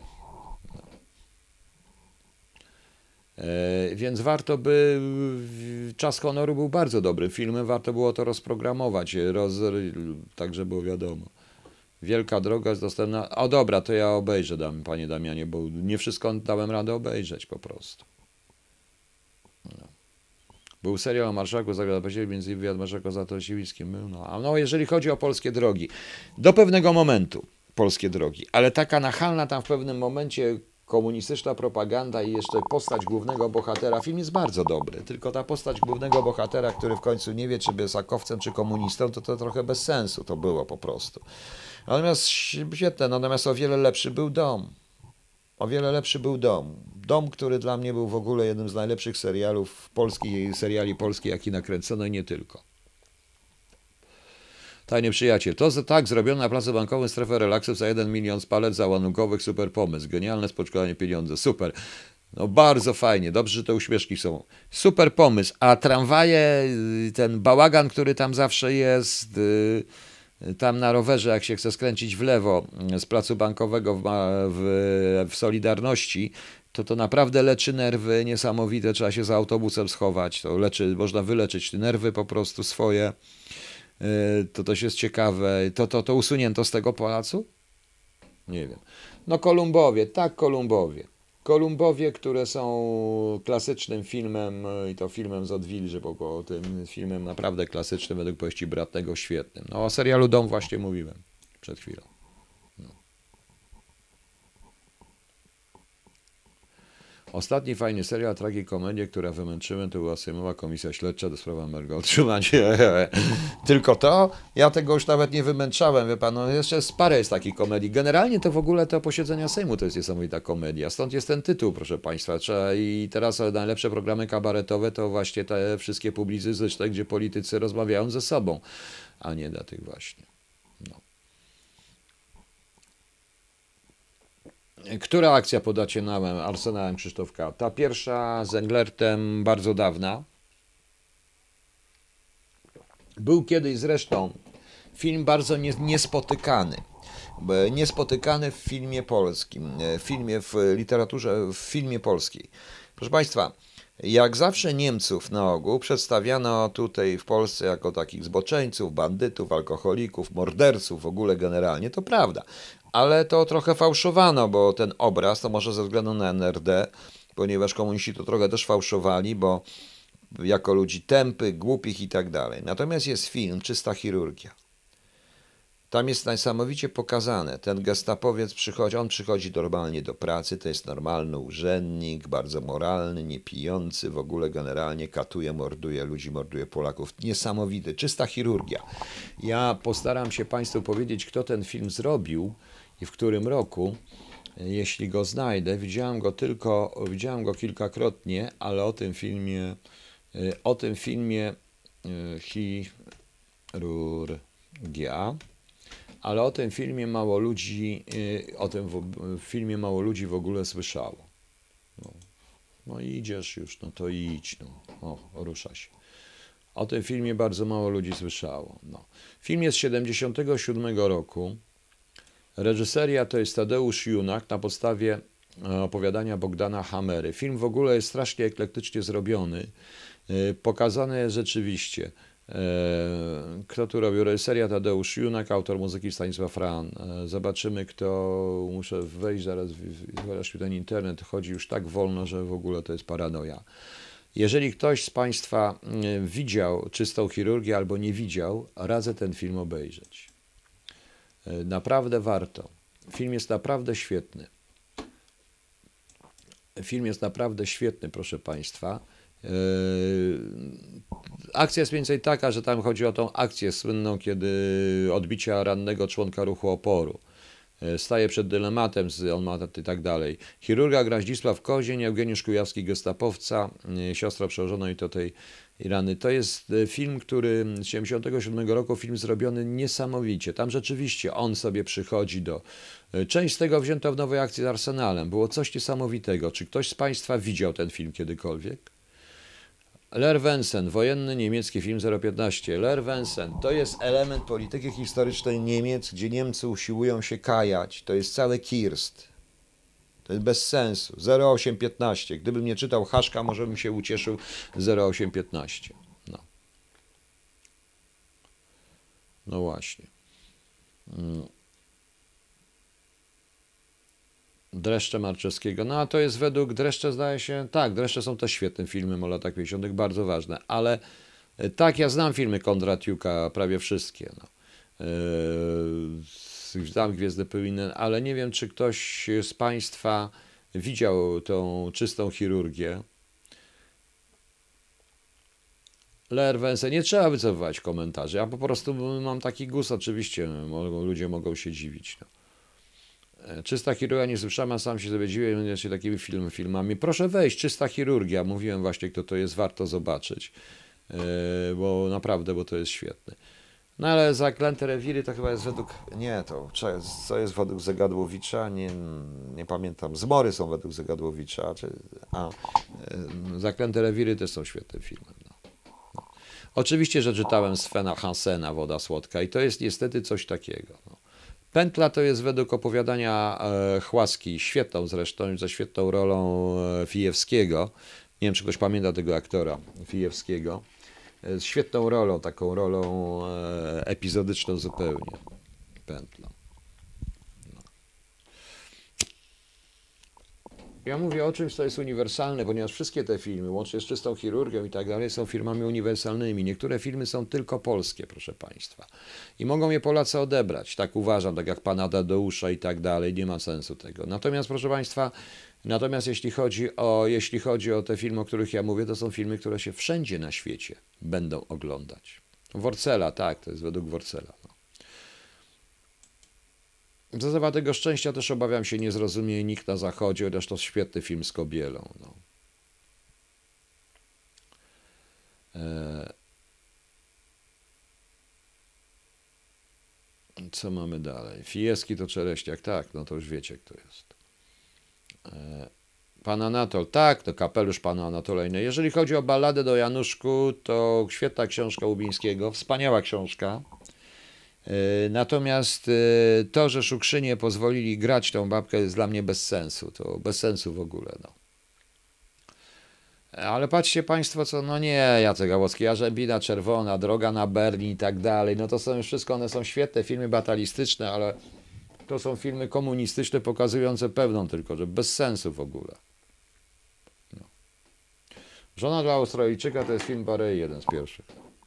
Więc warto by... Czas honoru był bardzo dobrym filmem, warto było to rozprogramować, tak żeby było wiadomo. Wielka droga jest dostępna... O dobra, to ja obejrzę, panie Damianie, bo nie wszystko dałem radę obejrzeć po prostu. No. Był serial o marszałku Zagrada między innymi wywiad marszałka z Zatorsiewickim. Był, no, jeżeli chodzi o polskie drogi, do pewnego momentu polskie drogi, ale taka nachalna tam w pewnym momencie komunistyczna propaganda i jeszcze postać głównego bohatera. Film jest bardzo dobry, tylko ta postać głównego bohatera, który w końcu nie wie, czy jest akowcem, czy komunistą, to trochę bez sensu to było po prostu. Natomiast świetne, natomiast o wiele lepszy był Dom. O wiele lepszy był Dom. Dom, który dla mnie był w ogóle jednym z najlepszych seriali polskich, jaki nakręcono i nie tylko. Tajny przyjaciel. To tak zrobiono na placu bankowym strefę relaksów za 1 milion z palet załamkowych. Super pomysł. Genialne spoczkowanie pieniądze. Super. No bardzo fajnie. Dobrze, że te uśmieszki są. Super pomysł. A tramwaje, ten bałagan, który tam zawsze jest, tam na rowerze, jak się chce skręcić w lewo z placu bankowego w Solidarności, to naprawdę leczy nerwy niesamowite. Trzeba się za autobusem schować. To można wyleczyć nerwy po prostu swoje. To też jest ciekawe. To usunięto z tego placu? Nie wiem. No Kolumbowie, tak Kolumbowie. Kolumbowie, które są klasycznym filmem i to filmem z odwilży, bo tym filmem naprawdę klasycznym według powieści Bratnego, świetnym. No o serialu Dom właśnie mówiłem przed chwilą. Ostatni fajny serial, tragikomedię, która wymęczyłem, to była Sejmowa Komisja Śledcza do spraw Amergo. Otrzymanie. Tylko to? Ja tego już nawet nie wymęczałem, wie pan, no jeszcze parę jest takich komedii. Generalnie to w ogóle te posiedzenia Sejmu to jest niesamowita komedia. Stąd jest ten tytuł, proszę państwa. I teraz najlepsze programy kabaretowe to właśnie te wszystkie publicystyczne, gdzie politycy rozmawiają ze sobą, a nie dla tych właśnie. Która akcja podacie nam Arsenałem Krzysztofka? Ta pierwsza z Englertem bardzo dawna. Był kiedyś zresztą film bardzo niespotykany. Niespotykany w filmie polskim, w literaturze, w filmie polskiej. Proszę Państwa, jak zawsze Niemców na ogół przedstawiano tutaj w Polsce jako takich zboczeńców, bandytów, alkoholików, morderców, w ogóle generalnie, to prawda. Ale to trochę fałszowano, bo ten obraz, to może ze względu na NRD, ponieważ komuniści to trochę też fałszowali, bo jako ludzi tępych, głupich i tak dalej. Natomiast jest film Czysta chirurgia. Tam jest niesamowicie pokazane, ten gestapowiec przychodzi normalnie do pracy, to jest normalny urzędnik, bardzo moralny, nie pijący, w ogóle generalnie katuje, morduje ludzi, morduje Polaków. Niesamowity, czysta chirurgia. Ja postaram się Państwu powiedzieć, kto ten film zrobił i w którym roku, jeśli go znajdę. Widziałem go kilkakrotnie, ale o tym filmie chirurgia. Ale o tym filmie mało ludzi, filmie mało ludzi w ogóle słyszało. No idziesz już, no to idź, no. O, rusza się. O tym filmie bardzo mało ludzi słyszało. No. Film jest z 1977 roku. Reżyseria to jest Tadeusz Junak na podstawie opowiadania Bogdana Hamery. Film w ogóle jest strasznie eklektycznie zrobiony. Pokazane jest rzeczywiście. Kto tu robił? Reżyseria Tadeusz Junak, autor muzyki Stanisław Ran. Zobaczymy kto, muszę wejść zaraz w ten internet, chodzi już tak wolno, że w ogóle to jest paranoja. Jeżeli ktoś z Państwa widział Czystą chirurgię albo nie widział, radzę ten film obejrzeć. Naprawdę warto. Film jest naprawdę świetny. Film jest naprawdę świetny, proszę Państwa. Akcja jest mniej więcej taka, że tam chodzi o tą akcję słynną, kiedy odbicia rannego członka ruchu oporu. Staje przed dylematem, on ma i tak dalej. Chirurga gra Zdzisław Kozień, Eugeniusz Kujawski, gestapowca, siostra przełożona i to tej rany. To jest film, który z 1977 roku, film zrobiony niesamowicie. Tam rzeczywiście on sobie przychodzi do... Część z tego wzięto w nowej akcji z Arsenalem. Było coś niesamowitego. Czy ktoś z Państwa widział ten film kiedykolwiek? Lerwensen, wojenny niemiecki film 015. Lerwensen to jest element polityki historycznej Niemiec, gdzie Niemcy usiłują się kajać. To jest cały kirst. To jest bez sensu. 0815. Gdybym nie czytał Haszka, może bym się ucieszył 0815. No właśnie. Dreszcze Marczewskiego. No a to jest według Dreszcze, zdaje się, tak, Dreszcze są też świetne filmy o latach 50., bardzo ważne, ale tak, ja znam filmy Kondratiuka, prawie wszystkie. No. Znam Gwiezdne Pyły, ale nie wiem, czy ktoś z Państwa widział tą Czystą chirurgię. Lerwensę, nie trzeba wycofywać komentarzy, ja po prostu mam taki gust, oczywiście, ludzie mogą się dziwić. No. Czysta chirurgia, nie słyszałem, a sam się dowiedziałem się takimi filmami. Proszę wejść, Czysta chirurgia, mówiłem właśnie, kto to jest, warto zobaczyć, bo naprawdę, bo to jest świetne. No ale Zaklęte rewiry to chyba jest według, nie, to co jest według Zegadłowicza, nie pamiętam, Zmory są według Zegadłowicza, Zaklęte rewiry też są świetnym filmem. No. Oczywiście, że czytałem Svena Hansena, Woda słodka i to jest niestety coś takiego. No. Pętla to jest według opowiadania Chłaski, świetną zresztą, ze świetną rolą Fijewskiego. Nie wiem, czy ktoś pamięta tego aktora Fijewskiego. Z świetną rolą, taką rolą epizodyczną zupełnie. Pętla. No. Ja mówię o czymś, co jest uniwersalne, ponieważ wszystkie te filmy, łącznie z Czystą chirurgią i tak dalej, są filmami uniwersalnymi. Niektóre filmy są tylko polskie, proszę Państwa. I mogą je Polacy odebrać. Tak uważam, tak jak Pana Tadeusza i tak dalej. Nie ma sensu tego. Natomiast, proszę Państwa, jeśli chodzi o te filmy, o których ja mówię, to są filmy, które się wszędzie na świecie będą oglądać. Worcela, tak, to jest według Worcela. No. Za Zawatego Szczęścia też obawiam się nie zrozumie nikt na zachodzie, chociaż to świetny film z Kobielą. No. Co mamy dalej? Fijewski to Czereściak, tak, no to już wiecie, kto jest. Pan Anatol, tak, to kapelusz pana Anatola. Jeżeli chodzi o balladę do Januszku, to świetna książka Łubińskiego, wspaniała książka. Natomiast to, że Szukrzynie pozwolili grać tą babkę, jest dla mnie bez sensu. To bez sensu w ogóle. No. Ale patrzcie Państwo, co, no nie, Jacek Gałowski, Jarzębina Czerwona, Droga na Berlin i tak dalej. No to są już wszystko, one są świetne filmy batalistyczne, ale to są filmy komunistyczne pokazujące pewną tylko, że bez sensu w ogóle. No. Żona dla Australijczyka to jest film Barei, jeden z pierwszych.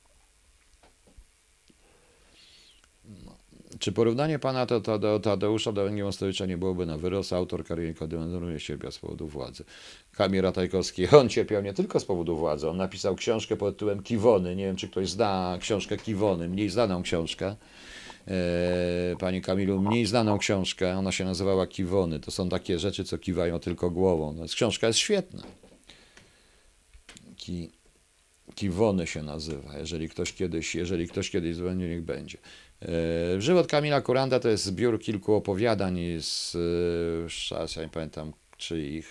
No. Czy porównanie pana do Tadeusza do Węgielmostowicza nie byłoby na wyrost? Autor kariery denerwuje siebie z powodu władzy. Kamil Ratajkowski, on cierpiał nie tylko z powodu władzy, on napisał książkę pod tytułem Kiwony. Nie wiem, czy ktoś zna książkę Kiwony, mniej znaną książkę. Panie Kamilu, mniej znaną książkę, ona się nazywała Kiwony. To są takie rzeczy, co kiwają tylko głową. No, książka jest świetna. Kiwony się nazywa, jeżeli ktoś kiedyś będzie, niech będzie. Żywot Kamila Kuranda to jest zbiór kilku opowiadań ja nie pamiętam czyich,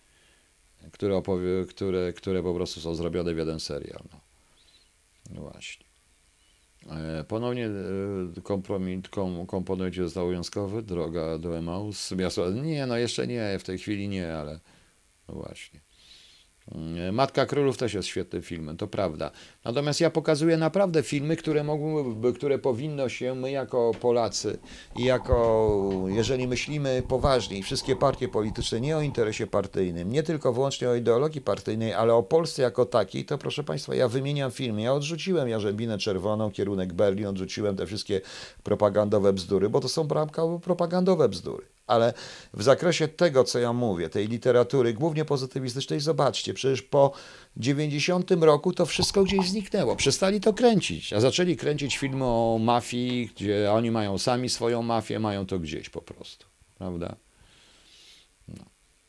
które po prostu są zrobione w jeden serial. No właśnie. Ponownie komponent został obowiązkowy, Droga do Emaus. Nie, no jeszcze nie, w tej chwili nie, ale no właśnie. Matka Królów też jest świetnym filmem, to prawda. Natomiast ja pokazuję naprawdę filmy, które powinno się my jako Polacy i jeżeli myślimy poważnie, wszystkie partie polityczne, nie o interesie partyjnym, nie tylko wyłącznie o ideologii partyjnej, ale o Polsce jako takiej, to proszę Państwa, ja wymieniam filmy. Ja odrzuciłem Jarzębinę Czerwoną, Kierunek Berlin, odrzuciłem te wszystkie propagandowe bzdury, bo to są propagandowe bzdury. Ale w zakresie tego, co ja mówię, tej literatury, głównie pozytywistycznej, zobaczcie, przecież po 90 roku to wszystko gdzieś zniknęło. Przestali to kręcić, a zaczęli kręcić filmy o mafii, gdzie oni mają sami swoją mafię, mają to gdzieś po prostu, prawda? No.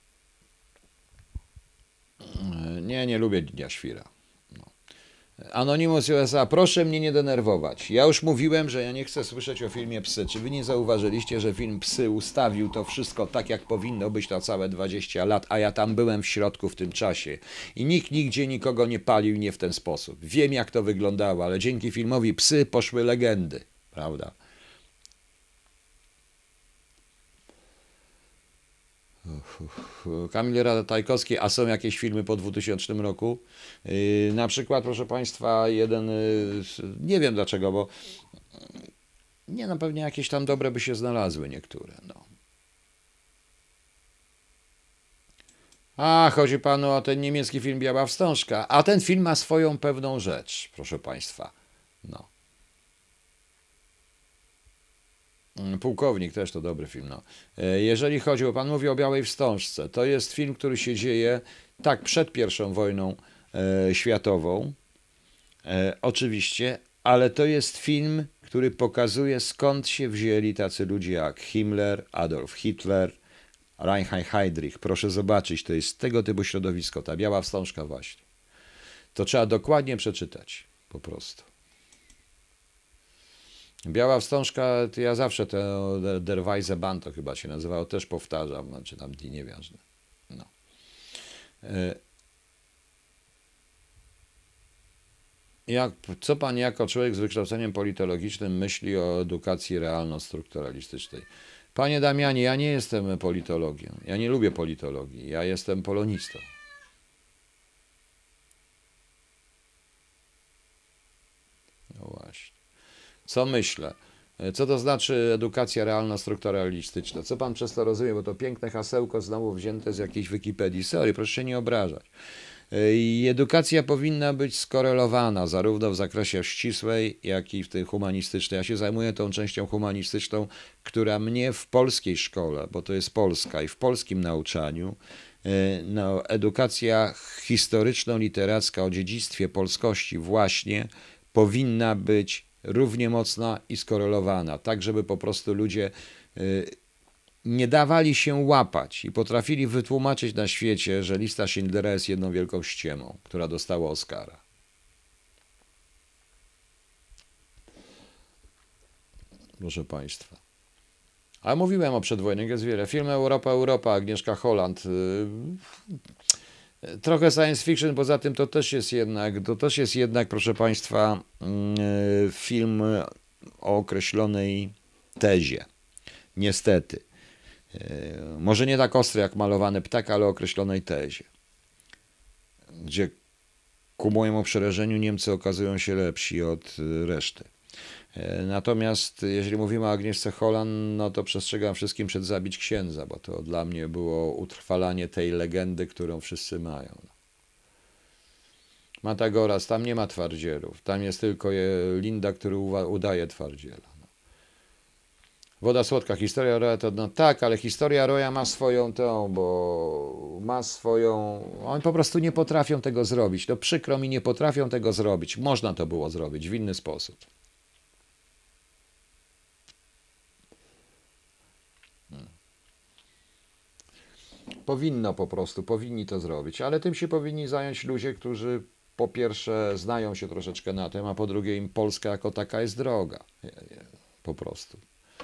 Nie lubię Dnia Świra. Anonymous USA, proszę mnie nie denerwować. Ja już mówiłem, że ja nie chcę słyszeć o filmie Psy. Czy wy nie zauważyliście, że film Psy ustawił to wszystko tak, jak powinno być na całe 20 lat, a ja tam byłem w środku w tym czasie i nikt nigdzie nikogo nie palił nie w ten sposób. Wiem, jak to wyglądało, ale dzięki filmowi Psy poszły legendy, prawda? Kamil Ratajkowski, a są jakieś filmy po 2000 roku? Na przykład, proszę Państwa, nie wiem dlaczego, bo pewnie jakieś tam dobre by się znalazły niektóre. No. A, chodzi panu o ten niemiecki film Biała Wstążka. A ten film ma swoją pewną rzecz, proszę państwa. No. Pułkownik też to dobry film. No. Jeżeli chodzi, bo pan mówi o Białej Wstążce, to jest film, który się dzieje tak przed I wojną światową, oczywiście, ale to jest film, który pokazuje, skąd się wzięli tacy ludzie jak Himmler, Adolf Hitler, Reinhard Heydrich. Proszę zobaczyć, to jest tego typu środowisko, ta Biała Wstążka właśnie. To trzeba dokładnie przeczytać, po prostu. Biała Wstążka, to ja zawsze to Der Weise Band to chyba się nazywało, też powtarzam, znaczy tam nieważne. No. Co pan jako człowiek z wykształceniem politologicznym myśli o edukacji realno-strukturalistycznej? Panie Damianie, ja nie jestem politologiem, ja nie lubię politologii, ja jestem polonistą. No właśnie. Co myślę? Co to znaczy edukacja realno-strukturalistyczna? Co pan przez to rozumie? Bo to piękne hasełko znowu wzięte z jakiejś Wikipedii. Sorry, proszę się nie obrażać. I edukacja powinna być skorelowana zarówno w zakresie ścisłej, jak i w tej humanistycznej. Ja się zajmuję tą częścią humanistyczną, która mnie w polskiej szkole, bo to jest Polska i w polskim nauczaniu, no, edukacja historyczno-literacka o dziedzictwie polskości właśnie powinna być równie mocna i skorelowana, tak żeby po prostu ludzie nie dawali się łapać i potrafili wytłumaczyć na świecie, że lista Schindlera jest jedną wielką ściemą, która dostała Oscara. Proszę państwa. A mówiłem o przedwojnych, jest wiele. Film Europa, Agnieszka Holland. Trochę science fiction, poza tym to też jest jednak, proszę państwa, film o określonej tezie. Niestety. Może nie tak ostry jak Malowany ptak, ale o określonej tezie. Gdzie ku mojemu przerażeniu Niemcy okazują się lepsi od reszty. Natomiast jeżeli mówimy o Agnieszce Holland, no to przestrzegam wszystkim przed Zabić księdza, bo to dla mnie było utrwalanie tej legendy, którą wszyscy mają. Matagoras, tam nie ma twardzielów, tam jest tylko Linda, który udaje twardziela. Woda słodka, historia Roya to no tak, ale historia Roya ma swoją bo ma swoją... Oni po prostu nie potrafią tego zrobić. No przykro mi, nie potrafią tego zrobić. Można to było zrobić w inny sposób. Powinni to zrobić, ale tym się powinni zająć ludzie, którzy po pierwsze znają się troszeczkę na tym, a po drugie im Polska jako taka jest droga. Po prostu.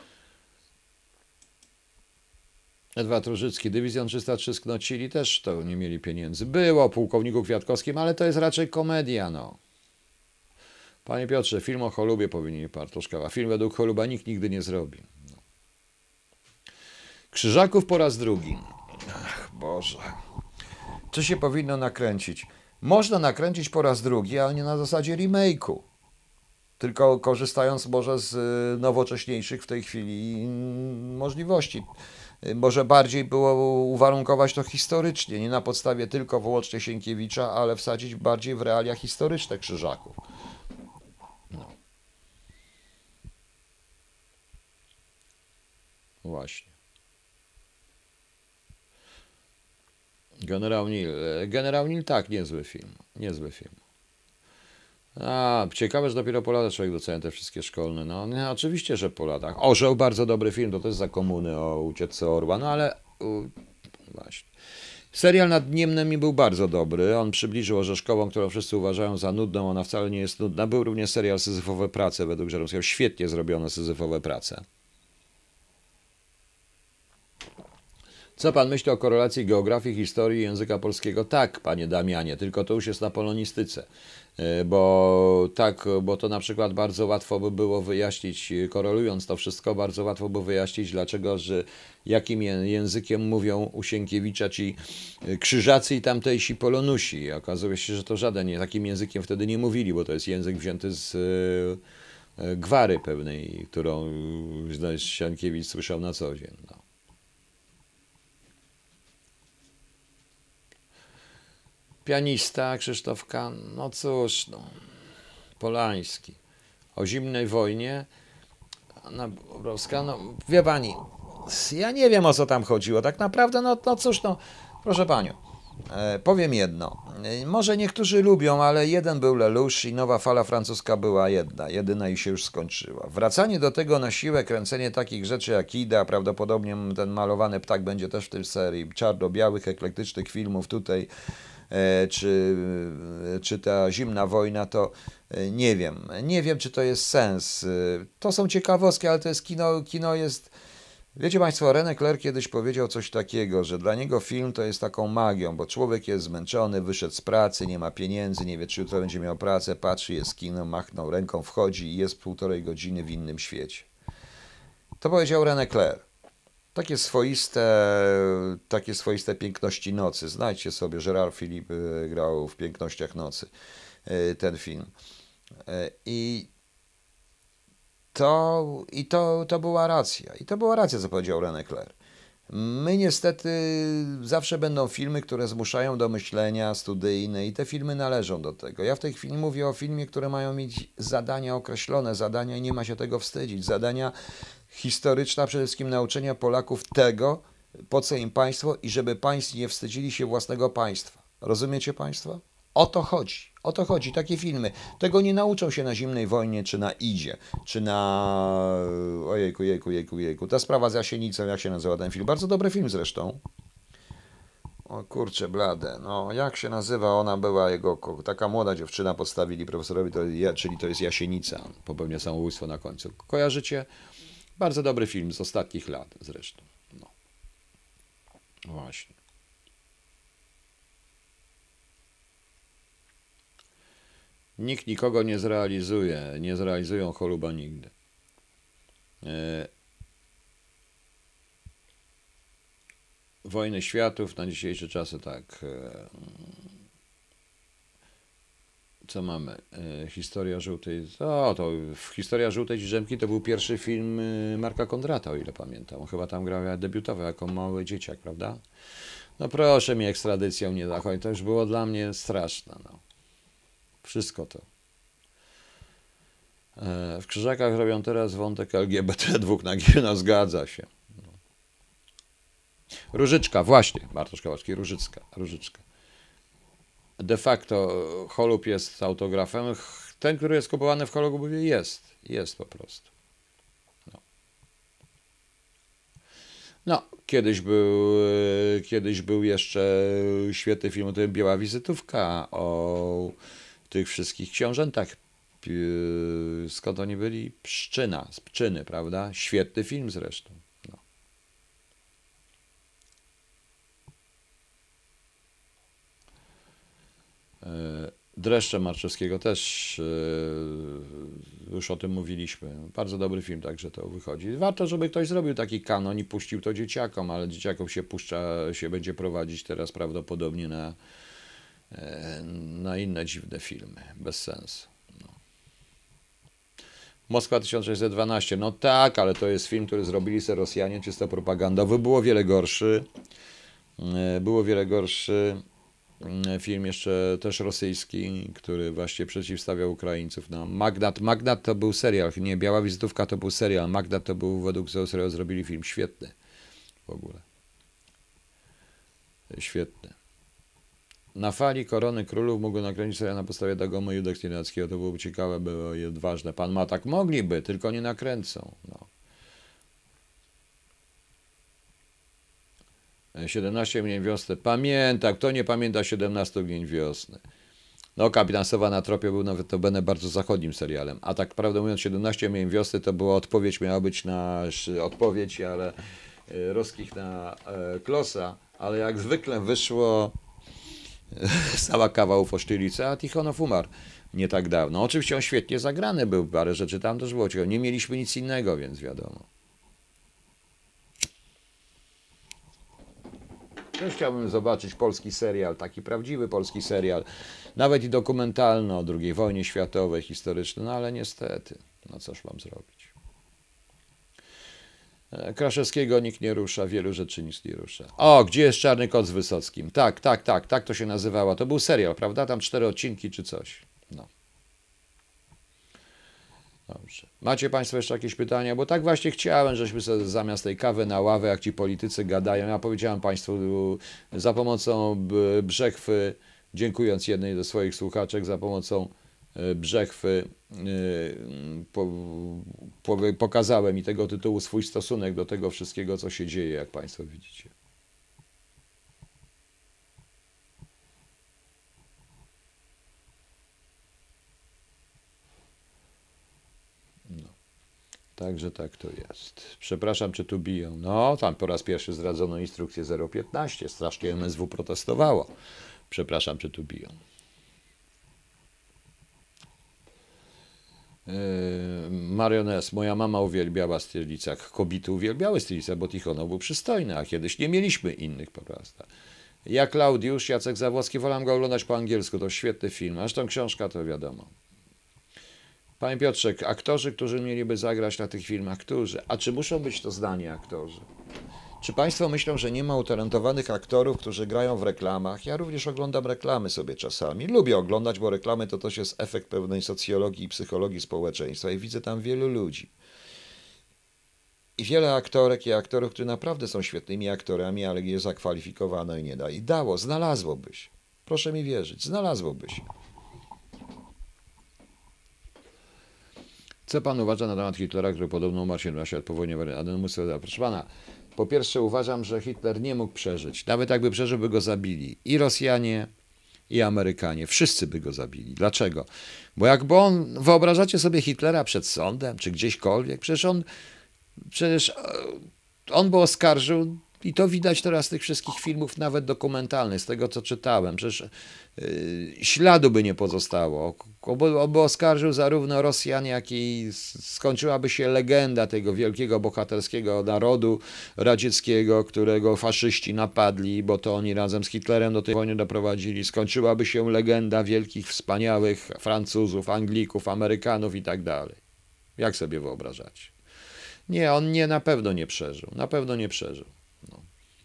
Edward Różycki, Dywizjon 303 Sknocili też to nie mieli pieniędzy. Było o pułkowniku Kwiatkowskim, ale to jest raczej komedia, no. Panie Piotrze, film o Cholubie powinien Bartoszka, film według Choluba nikt nigdy nie zrobi. No. Krzyżaków po raz drugi. Ach, Boże. Co się powinno nakręcić? Można nakręcić po raz drugi, ale nie na zasadzie remake'u. Tylko korzystając może z nowocześniejszych w tej chwili możliwości. Może bardziej było uwarunkować to historycznie, nie na podstawie tylko wyłącznie Sienkiewicza, ale wsadzić bardziej w realia historyczne Krzyżaków. No. Właśnie. Generał Nil tak, niezły film. Niezły film. A, ciekawe, że dopiero po latach człowiek docenia te wszystkie szkolne. No, nie, oczywiście, że po latach. Orzeł, bardzo dobry film, to też za komuny o ucieczce orła, no ale właśnie. Serial nad Niemnem był bardzo dobry. On przybliżył Orzeszkową, którą wszyscy uważają za nudną. Ona wcale nie jest nudna. Był również serial Syzyfowe prace według Żeromskiego. Świetnie zrobione Syzyfowe prace. Co pan myśli o korelacji geografii, historii i języka polskiego? Tak, panie Damianie, tylko to już jest na polonistyce. Bo to na przykład bardzo łatwo by było wyjaśnić, korelując to wszystko, bardzo łatwo by wyjaśnić, dlaczego, że jakim językiem mówią u Sienkiewicza ci krzyżacy i tamtejsi polonusi. I okazuje się, że to żaden takim językiem wtedy nie mówili, bo to jest język wzięty z gwary pewnej, którą Sienkiewicz słyszał na co dzień. No. Pianista Krzysztof Kan, no cóż, no, Polański. O zimnej wojnie, Anna Bobrowska, no wie pani, ja nie wiem o co tam chodziło, tak naprawdę, no cóż, no proszę panią, powiem jedno, może niektórzy lubią, ale jeden był Lelouch i nowa fala francuska była jedyna i się już skończyła. Wracanie do tego na siłę, kręcenie takich rzeczy jak Ida, prawdopodobnie ten malowany ptak będzie też w tej serii, czarno-białych, eklektycznych filmów tutaj, czy ta zimna wojna, to nie wiem, czy to jest sens. To są ciekawostki, ale to jest kino jest... Wiecie Państwo, René Clair kiedyś powiedział coś takiego, że dla niego film to jest taką magią, bo człowiek jest zmęczony, wyszedł z pracy, nie ma pieniędzy, nie wie, czy jutro będzie miał pracę, patrzy, jest kino, machnął ręką, wchodzi i jest 1,5 godziny w innym świecie. To powiedział René Clair. Takie swoiste piękności nocy. Znajdźcie sobie, Gérard Philippe grał w Pięknościach nocy ten film. To była racja. I to była racja, co powiedział René Clair. My niestety zawsze będą filmy, które zmuszają do myślenia, studyjne i te filmy należą do tego. Ja w tej chwili mówię o filmie, które mają mieć zadania określone, zadania i nie ma się tego wstydzić. Zadania historyczne, przede wszystkim nauczenia Polaków tego, po co im państwo i żeby państwo nie wstydzili się własnego państwa. Rozumiecie Państwo? O to chodzi. O to chodzi. Takie filmy. Tego nie nauczą się na Zimnej Wojnie, czy na Idzie, czy na... Ojejku. Ta sprawa z Jasienicą, jak się nazywa ten film? Bardzo dobry film zresztą. O kurczę blade. No, jak się nazywa? Ona była jego... Taka młoda dziewczyna podstawili profesorowi, czyli to jest Jasienica. Popełnia samobójstwo na końcu. Kojarzycie? Bardzo dobry film z ostatnich lat zresztą. No. Właśnie. Nikt nikogo nie zrealizuje, nie zrealizują choluba nigdy. Wojny światów na dzisiejsze czasy tak. Co mamy? Historia żółtej... Historia żółtej dżemki to był pierwszy film Marka Kondrata, o ile pamiętam. Chyba tam grał, debiutował jako mały dzieciak, prawda? No proszę mi ekstradycją nie zachodzić. To już było dla mnie straszne. No. Wszystko to. W Krzyżakach robią teraz wątek LGBT dwóch na G, no zgadza się. No. Różyczka, właśnie, Bartosz Kowalski, Różyczka. De facto Holub jest autografem. Ten, który jest kupowany w Holubie, jest po prostu. No, kiedyś był jeszcze świetny film o tym Biała wizytówka, o tych wszystkich książętach. Skąd oni byli? Z Pszczyny, prawda? Świetny film zresztą. No. Dreszcze Marczewskiego też już o tym mówiliśmy. Bardzo dobry film, także to wychodzi. Warto, żeby ktoś zrobił taki kanon i puścił to dzieciakom, ale dzieciakom się będzie prowadzić teraz prawdopodobnie na inne dziwne filmy. Bez sensu. No. Moskwa 1612. No tak, ale to jest film, który zrobili sobie Rosjanie, czysto propagandowy. Było wiele gorszy. Film jeszcze też rosyjski, który właśnie przeciwstawiał Ukraińców. No, Magnat to był serial, nie, Biała wizytówka to był serial, Magnat to był, według serialu zrobili film świetny w ogóle. Świetny. Na fali Korony Królów mógł nakręcić serial na podstawie Dagomy Judek Steinackiego, to byłoby ciekawe, było i odważne. Pan ma tak, mogliby, tylko nie nakręcą. No. 17 Mgnień Wiosny. Pamiętam, kto nie pamięta 17 Mgnień Wiosny? No, Kapitan Sowa na tropie był nawet to będę bardzo zachodnim serialem. A tak prawdę mówiąc, 17 Mgnień Wiosny to była odpowiedź, miała być na odpowiedź, ale Roskich na Klosa, ale jak zwykle wyszło cała kawał Fosztylica, a Tichonow umarł nie tak dawno. Oczywiście on świetnie zagrany był, parę rzeczy tam też było ciekawe. Nie mieliśmy nic innego, więc wiadomo. Też chciałbym zobaczyć polski serial, taki prawdziwy polski serial, nawet i dokumentalny o II wojnie światowej, historyczny, no ale niestety, no cóż mam zrobić. Kraszewskiego nikt nie rusza, wielu rzeczy nic nie rusza. O, gdzie jest Czarny Kot z Wysockim? Tak to się nazywało. To był serial, prawda? Tam 4 odcinki czy coś. No. Dobrze. Macie Państwo jeszcze jakieś pytania? Bo tak właśnie chciałem, żeśmy sobie zamiast tej kawy na ławę, jak ci politycy gadają, ja powiedziałem Państwu za pomocą Brzechwy, dziękując jednej ze swoich słuchaczek, za pomocą Brzechwy pokazałem i tego tytułu swój stosunek do tego wszystkiego, co się dzieje, jak Państwo widzicie. No. Także tak to jest. Przepraszam, czy tu biją. No, tam po raz pierwszy zdradzono instrukcję 015. Strasznie MSW protestowało. Przepraszam, czy tu biją. Mariones, moja mama uwielbiała Stierlica. Kobiety uwielbiały Stierlica, bo Tichonow był przystojny, a kiedyś nie mieliśmy innych po prostu. Ja Klaudiusz, Jacek Zawłocki, wolałem go oglądać po angielsku, to świetny film, zresztą książka to wiadomo. Panie Piotrze, aktorzy, którzy mieliby zagrać na tych filmach, którzy? A czy muszą być to znani aktorzy? Czy Państwo myślą, że nie ma utalentowanych aktorów, którzy grają w reklamach? Ja również oglądam reklamy sobie czasami. Lubię oglądać, bo reklamy to też jest efekt pewnej socjologii i psychologii społeczeństwa i widzę tam wielu ludzi. I wiele aktorek i aktorów, którzy naprawdę są świetnymi aktorami, ale je zakwalifikowano i nie da. I dało, znalazłoby się. Proszę mi wierzyć, znalazłoby się. Co Pan uważa na temat Hitlera, który podobno umarł 17 lat po wojnie w Proszę Pana, po pierwsze uważam, że Hitler nie mógł przeżyć. Nawet jakby przeżył, by go zabili. I Rosjanie, i Amerykanie. Wszyscy by go zabili. Dlaczego? Bo jakby wyobrażacie sobie Hitlera przed sądem, czy gdzieśkolwiek, przecież on by oskarżył, i to widać teraz z tych wszystkich filmów, nawet dokumentalnych, z tego co czytałem. Przecież śladu by nie pozostało. On by oskarżył zarówno Rosjan, jak i skończyłaby się legenda tego wielkiego, bohaterskiego narodu radzieckiego, którego faszyści napadli, bo to oni razem z Hitlerem do tej wojny doprowadzili. Skończyłaby się legenda wielkich, wspaniałych Francuzów, Anglików, Amerykanów i tak dalej. Jak sobie wyobrażacie? Nie, on na pewno nie przeżył. Na pewno nie przeżył. No.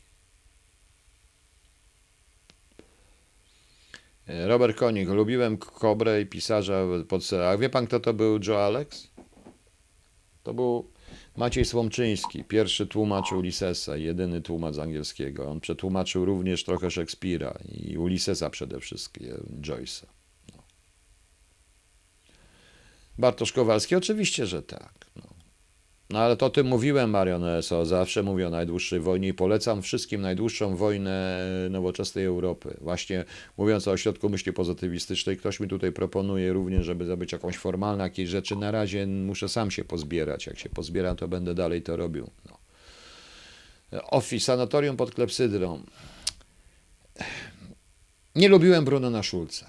Robert Konik, lubiłem Kobrę i pisarza pod serach. Wie pan, kto to był Joe Alex? To był Maciej Słomczyński, pierwszy tłumacz Ulyssesa, jedyny tłumacz z angielskiego. On przetłumaczył również trochę Szekspira i Ulyssesa przede wszystkim, Joyce'a. No. Bartosz Kowalski, oczywiście, że tak. No ale to o tym mówiłem, Marioneso, zawsze mówię o najdłuższej wojnie i polecam wszystkim najdłuższą wojnę nowoczesnej Europy. Właśnie mówiąc o ośrodku myśli pozytywistycznej, ktoś mi tutaj proponuje również, żeby zrobić jakąś formalną, jakieś rzeczy. Na razie muszę sam się pozbierać. Jak się pozbieram, to będę dalej to robił. No. Office, sanatorium pod klepsydrą. Nie lubiłem Brunona Schulza.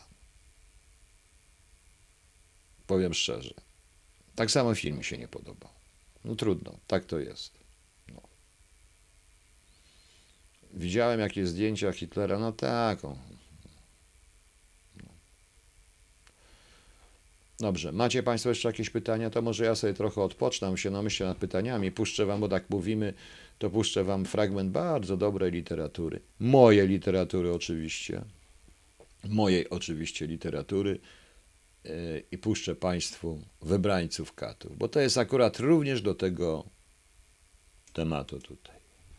Powiem szczerze. Tak samo film mi się nie podobał. No trudno, tak to jest. No. Widziałem jakieś zdjęcia Hitlera, no tak. No. Dobrze, macie Państwo jeszcze jakieś pytania? To może ja sobie trochę odpocznę, się namyślę nad pytaniami. Puszczę Wam, bo tak mówimy, to puszczę Wam fragment bardzo dobrej literatury. Mojej literatury oczywiście. Mojej oczywiście literatury. I puszczę Państwu Wybrańców Katów, bo to jest akurat również do tego tematu tutaj.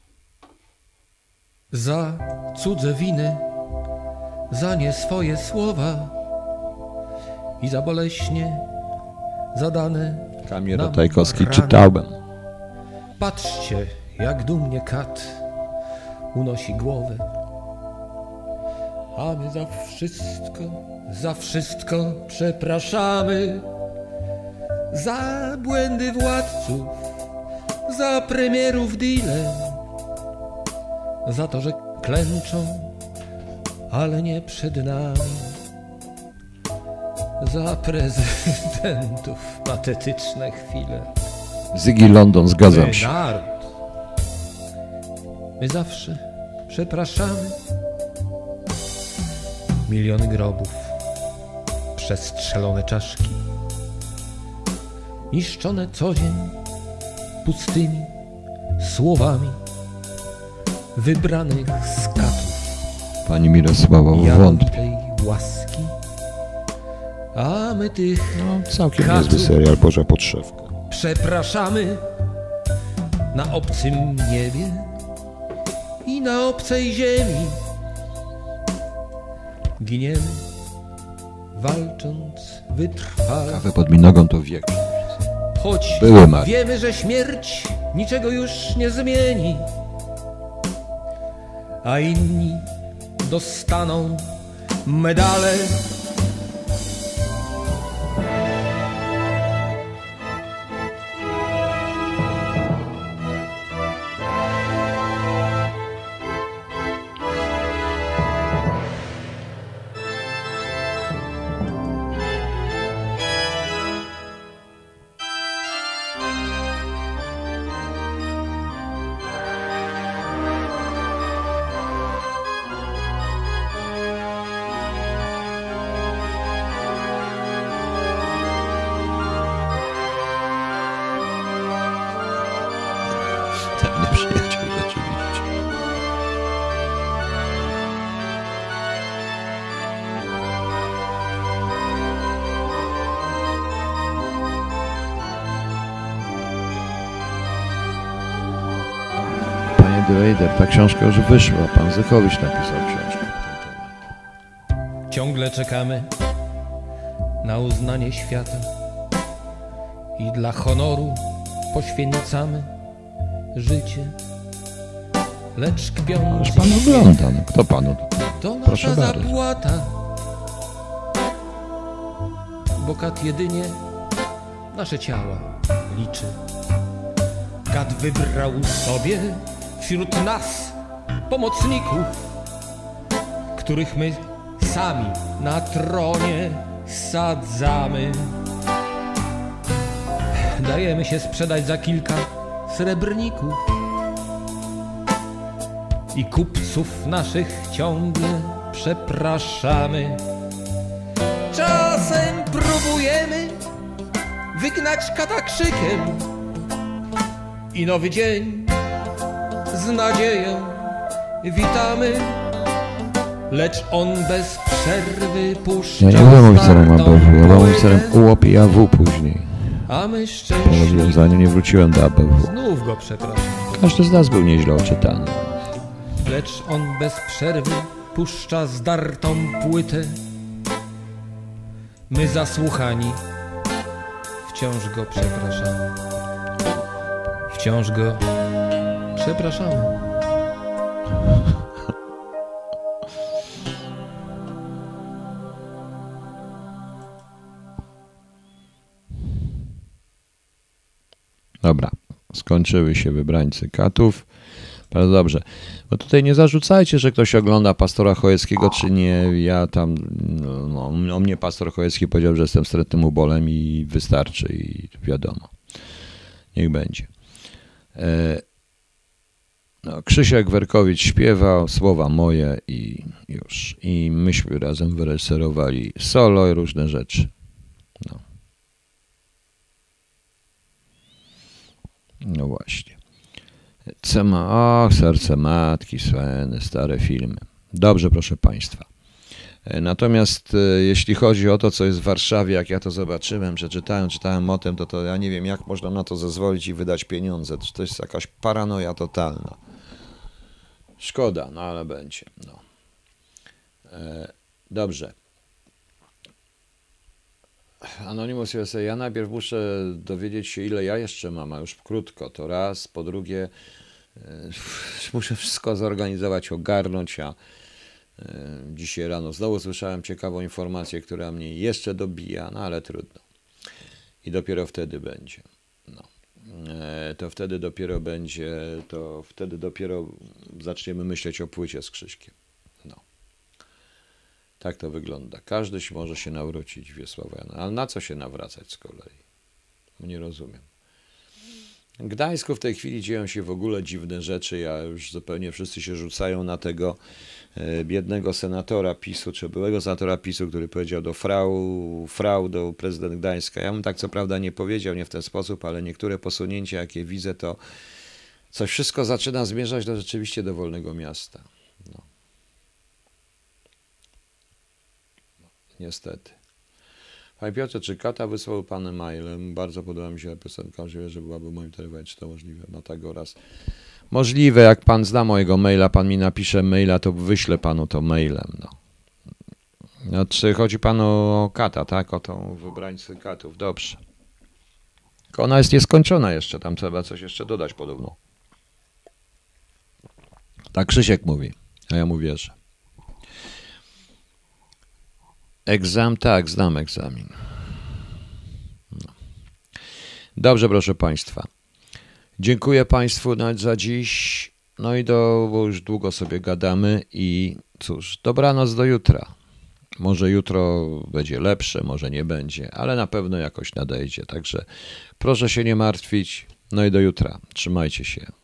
Za cudze winy, za nie swoje słowa i za boleśnie zadane Kamil nam Ratajkowski rany. czytałem. Patrzcie, jak dumnie kat unosi głowę, a my za wszystko przepraszamy. Za błędy władców, za premierów deale, za to, że klęczą, ale nie przed nami. Za prezydentów patetyczne chwile. Ziggy London, zgadzam się. Naród. My zawsze przepraszamy. Miliony grobów, przestrzelone czaszki, niszczone co dzień pustymi słowami wybranych z katów. Pani Mirosława Ja wątpi. tej łaski, a my tych Całkiem katów niezły serial Boża Podszewka. przepraszamy na obcym niebie i na obcej ziemi. Giniemy, walcząc wytrwale, Kawę pod mi nogą to wiek. choć Były Marii. wiemy, że śmierć niczego już nie zmieni, a inni dostaną medale. Ten nieprzyjaciel rzeczywiście. Panie Dreiter, ta książka już wyszła. Pan Zychowicz napisał książkę na ten temat. Ciągle czekamy na uznanie świata i dla honoru poświęcamy życie. Lecz kpiąc Już pan ogląda. No, kto panu? to Proszę nasza bardzo. zapłata, bo kat jedynie nasze ciała liczy. Kat wybrał sobie wśród nas pomocników, których my sami na tronie sadzamy. Dajemy się sprzedać za kilka srebrników i kupców naszych ciągle przepraszamy. Czasem próbujemy wygnać kata krzykiem i nowy dzień z nadzieją witamy, lecz on bez przerwy puszcza Ja nie byłem oficerem zwartą ABW, ja byłem wojnę, oficerem UOP i AW później. a my Po szczęśliwi rozwiązaniu nie wróciłem do ABW. znów go przepraszamy. Każdy z nas był nieźle oczytany. Lecz on bez przerwy puszcza zdartą płytę. My zasłuchani wciąż go przepraszamy. Wciąż go przepraszamy. Dobra, skończyły się wybrańcy katów. Bardzo dobrze. Bo tutaj nie zarzucajcie, że ktoś ogląda pastora Chojeckiego, czy nie. Ja tam, o mnie pastor Chojecki powiedział, że jestem wstrętnym ubolem i wystarczy i wiadomo. Niech będzie. Krzysiek Werkowicz śpiewał, słowa moje i już. I myśmy razem wyreżyserowali solo i różne rzeczy. No właśnie. Serce matki, słynne, stare filmy. Dobrze, proszę Państwa. Natomiast jeśli chodzi o to, co jest w Warszawie, jak ja to zobaczyłem, czytałem o tym, to ja nie wiem, jak można na to zezwolić i wydać pieniądze. To jest jakaś paranoja totalna. Szkoda, no ale będzie. No. Dobrze. Anonymous USA, ja najpierw muszę dowiedzieć się, ile ja jeszcze mam, a już krótko, to raz, po drugie muszę wszystko zorganizować, ogarnąć, a dzisiaj rano znowu słyszałem ciekawą informację, która mnie jeszcze dobija, no ale trudno. I dopiero wtedy będzie. No. To wtedy dopiero będzie, to wtedy dopiero zaczniemy myśleć o płycie z Krzyśkiem. No. Tak to wygląda. Każdy może się nawrócić, Wiesława Jana. Ale na co się nawracać z kolei? Nie rozumiem. W Gdańsku w tej chwili dzieją się w ogóle dziwne rzeczy. Ja już zupełnie wszyscy się rzucają na tego biednego senatora PiS-u, czy byłego senatora PiS-u, który powiedział do prezydent Gdańska. Ja bym tak co prawda nie powiedział, nie w ten sposób, ale niektóre posunięcia, jakie widzę, to Coś wszystko zaczyna zmierzać rzeczywiście do wolnego miasta. No. Niestety. Panie Piotrze, czy Kata wysłał pan mailem? Bardzo podoba mi się piosenka, możliwe, że byłaby w moim telefonie. Czy to możliwe? Matagoras. Możliwe, jak pan zna mojego maila, pan mi napisze maila, to wyślę panu to mailem. No. No, czy chodzi panu o Kata, tak? O tą wybrańcy Katów. Dobrze. Tylko ona jest nieskończona jeszcze, tam trzeba coś jeszcze dodać podobno. Tak Krzysiek mówi, a ja mu wierzę. Tak, znam egzamin. No. Dobrze, proszę państwa. Dziękuję państwu za dziś. No i bo już długo sobie gadamy i cóż, dobranoc do jutra. Może jutro będzie lepsze, może nie będzie, ale na pewno jakoś nadejdzie. Także proszę się nie martwić. No i do jutra. Trzymajcie się.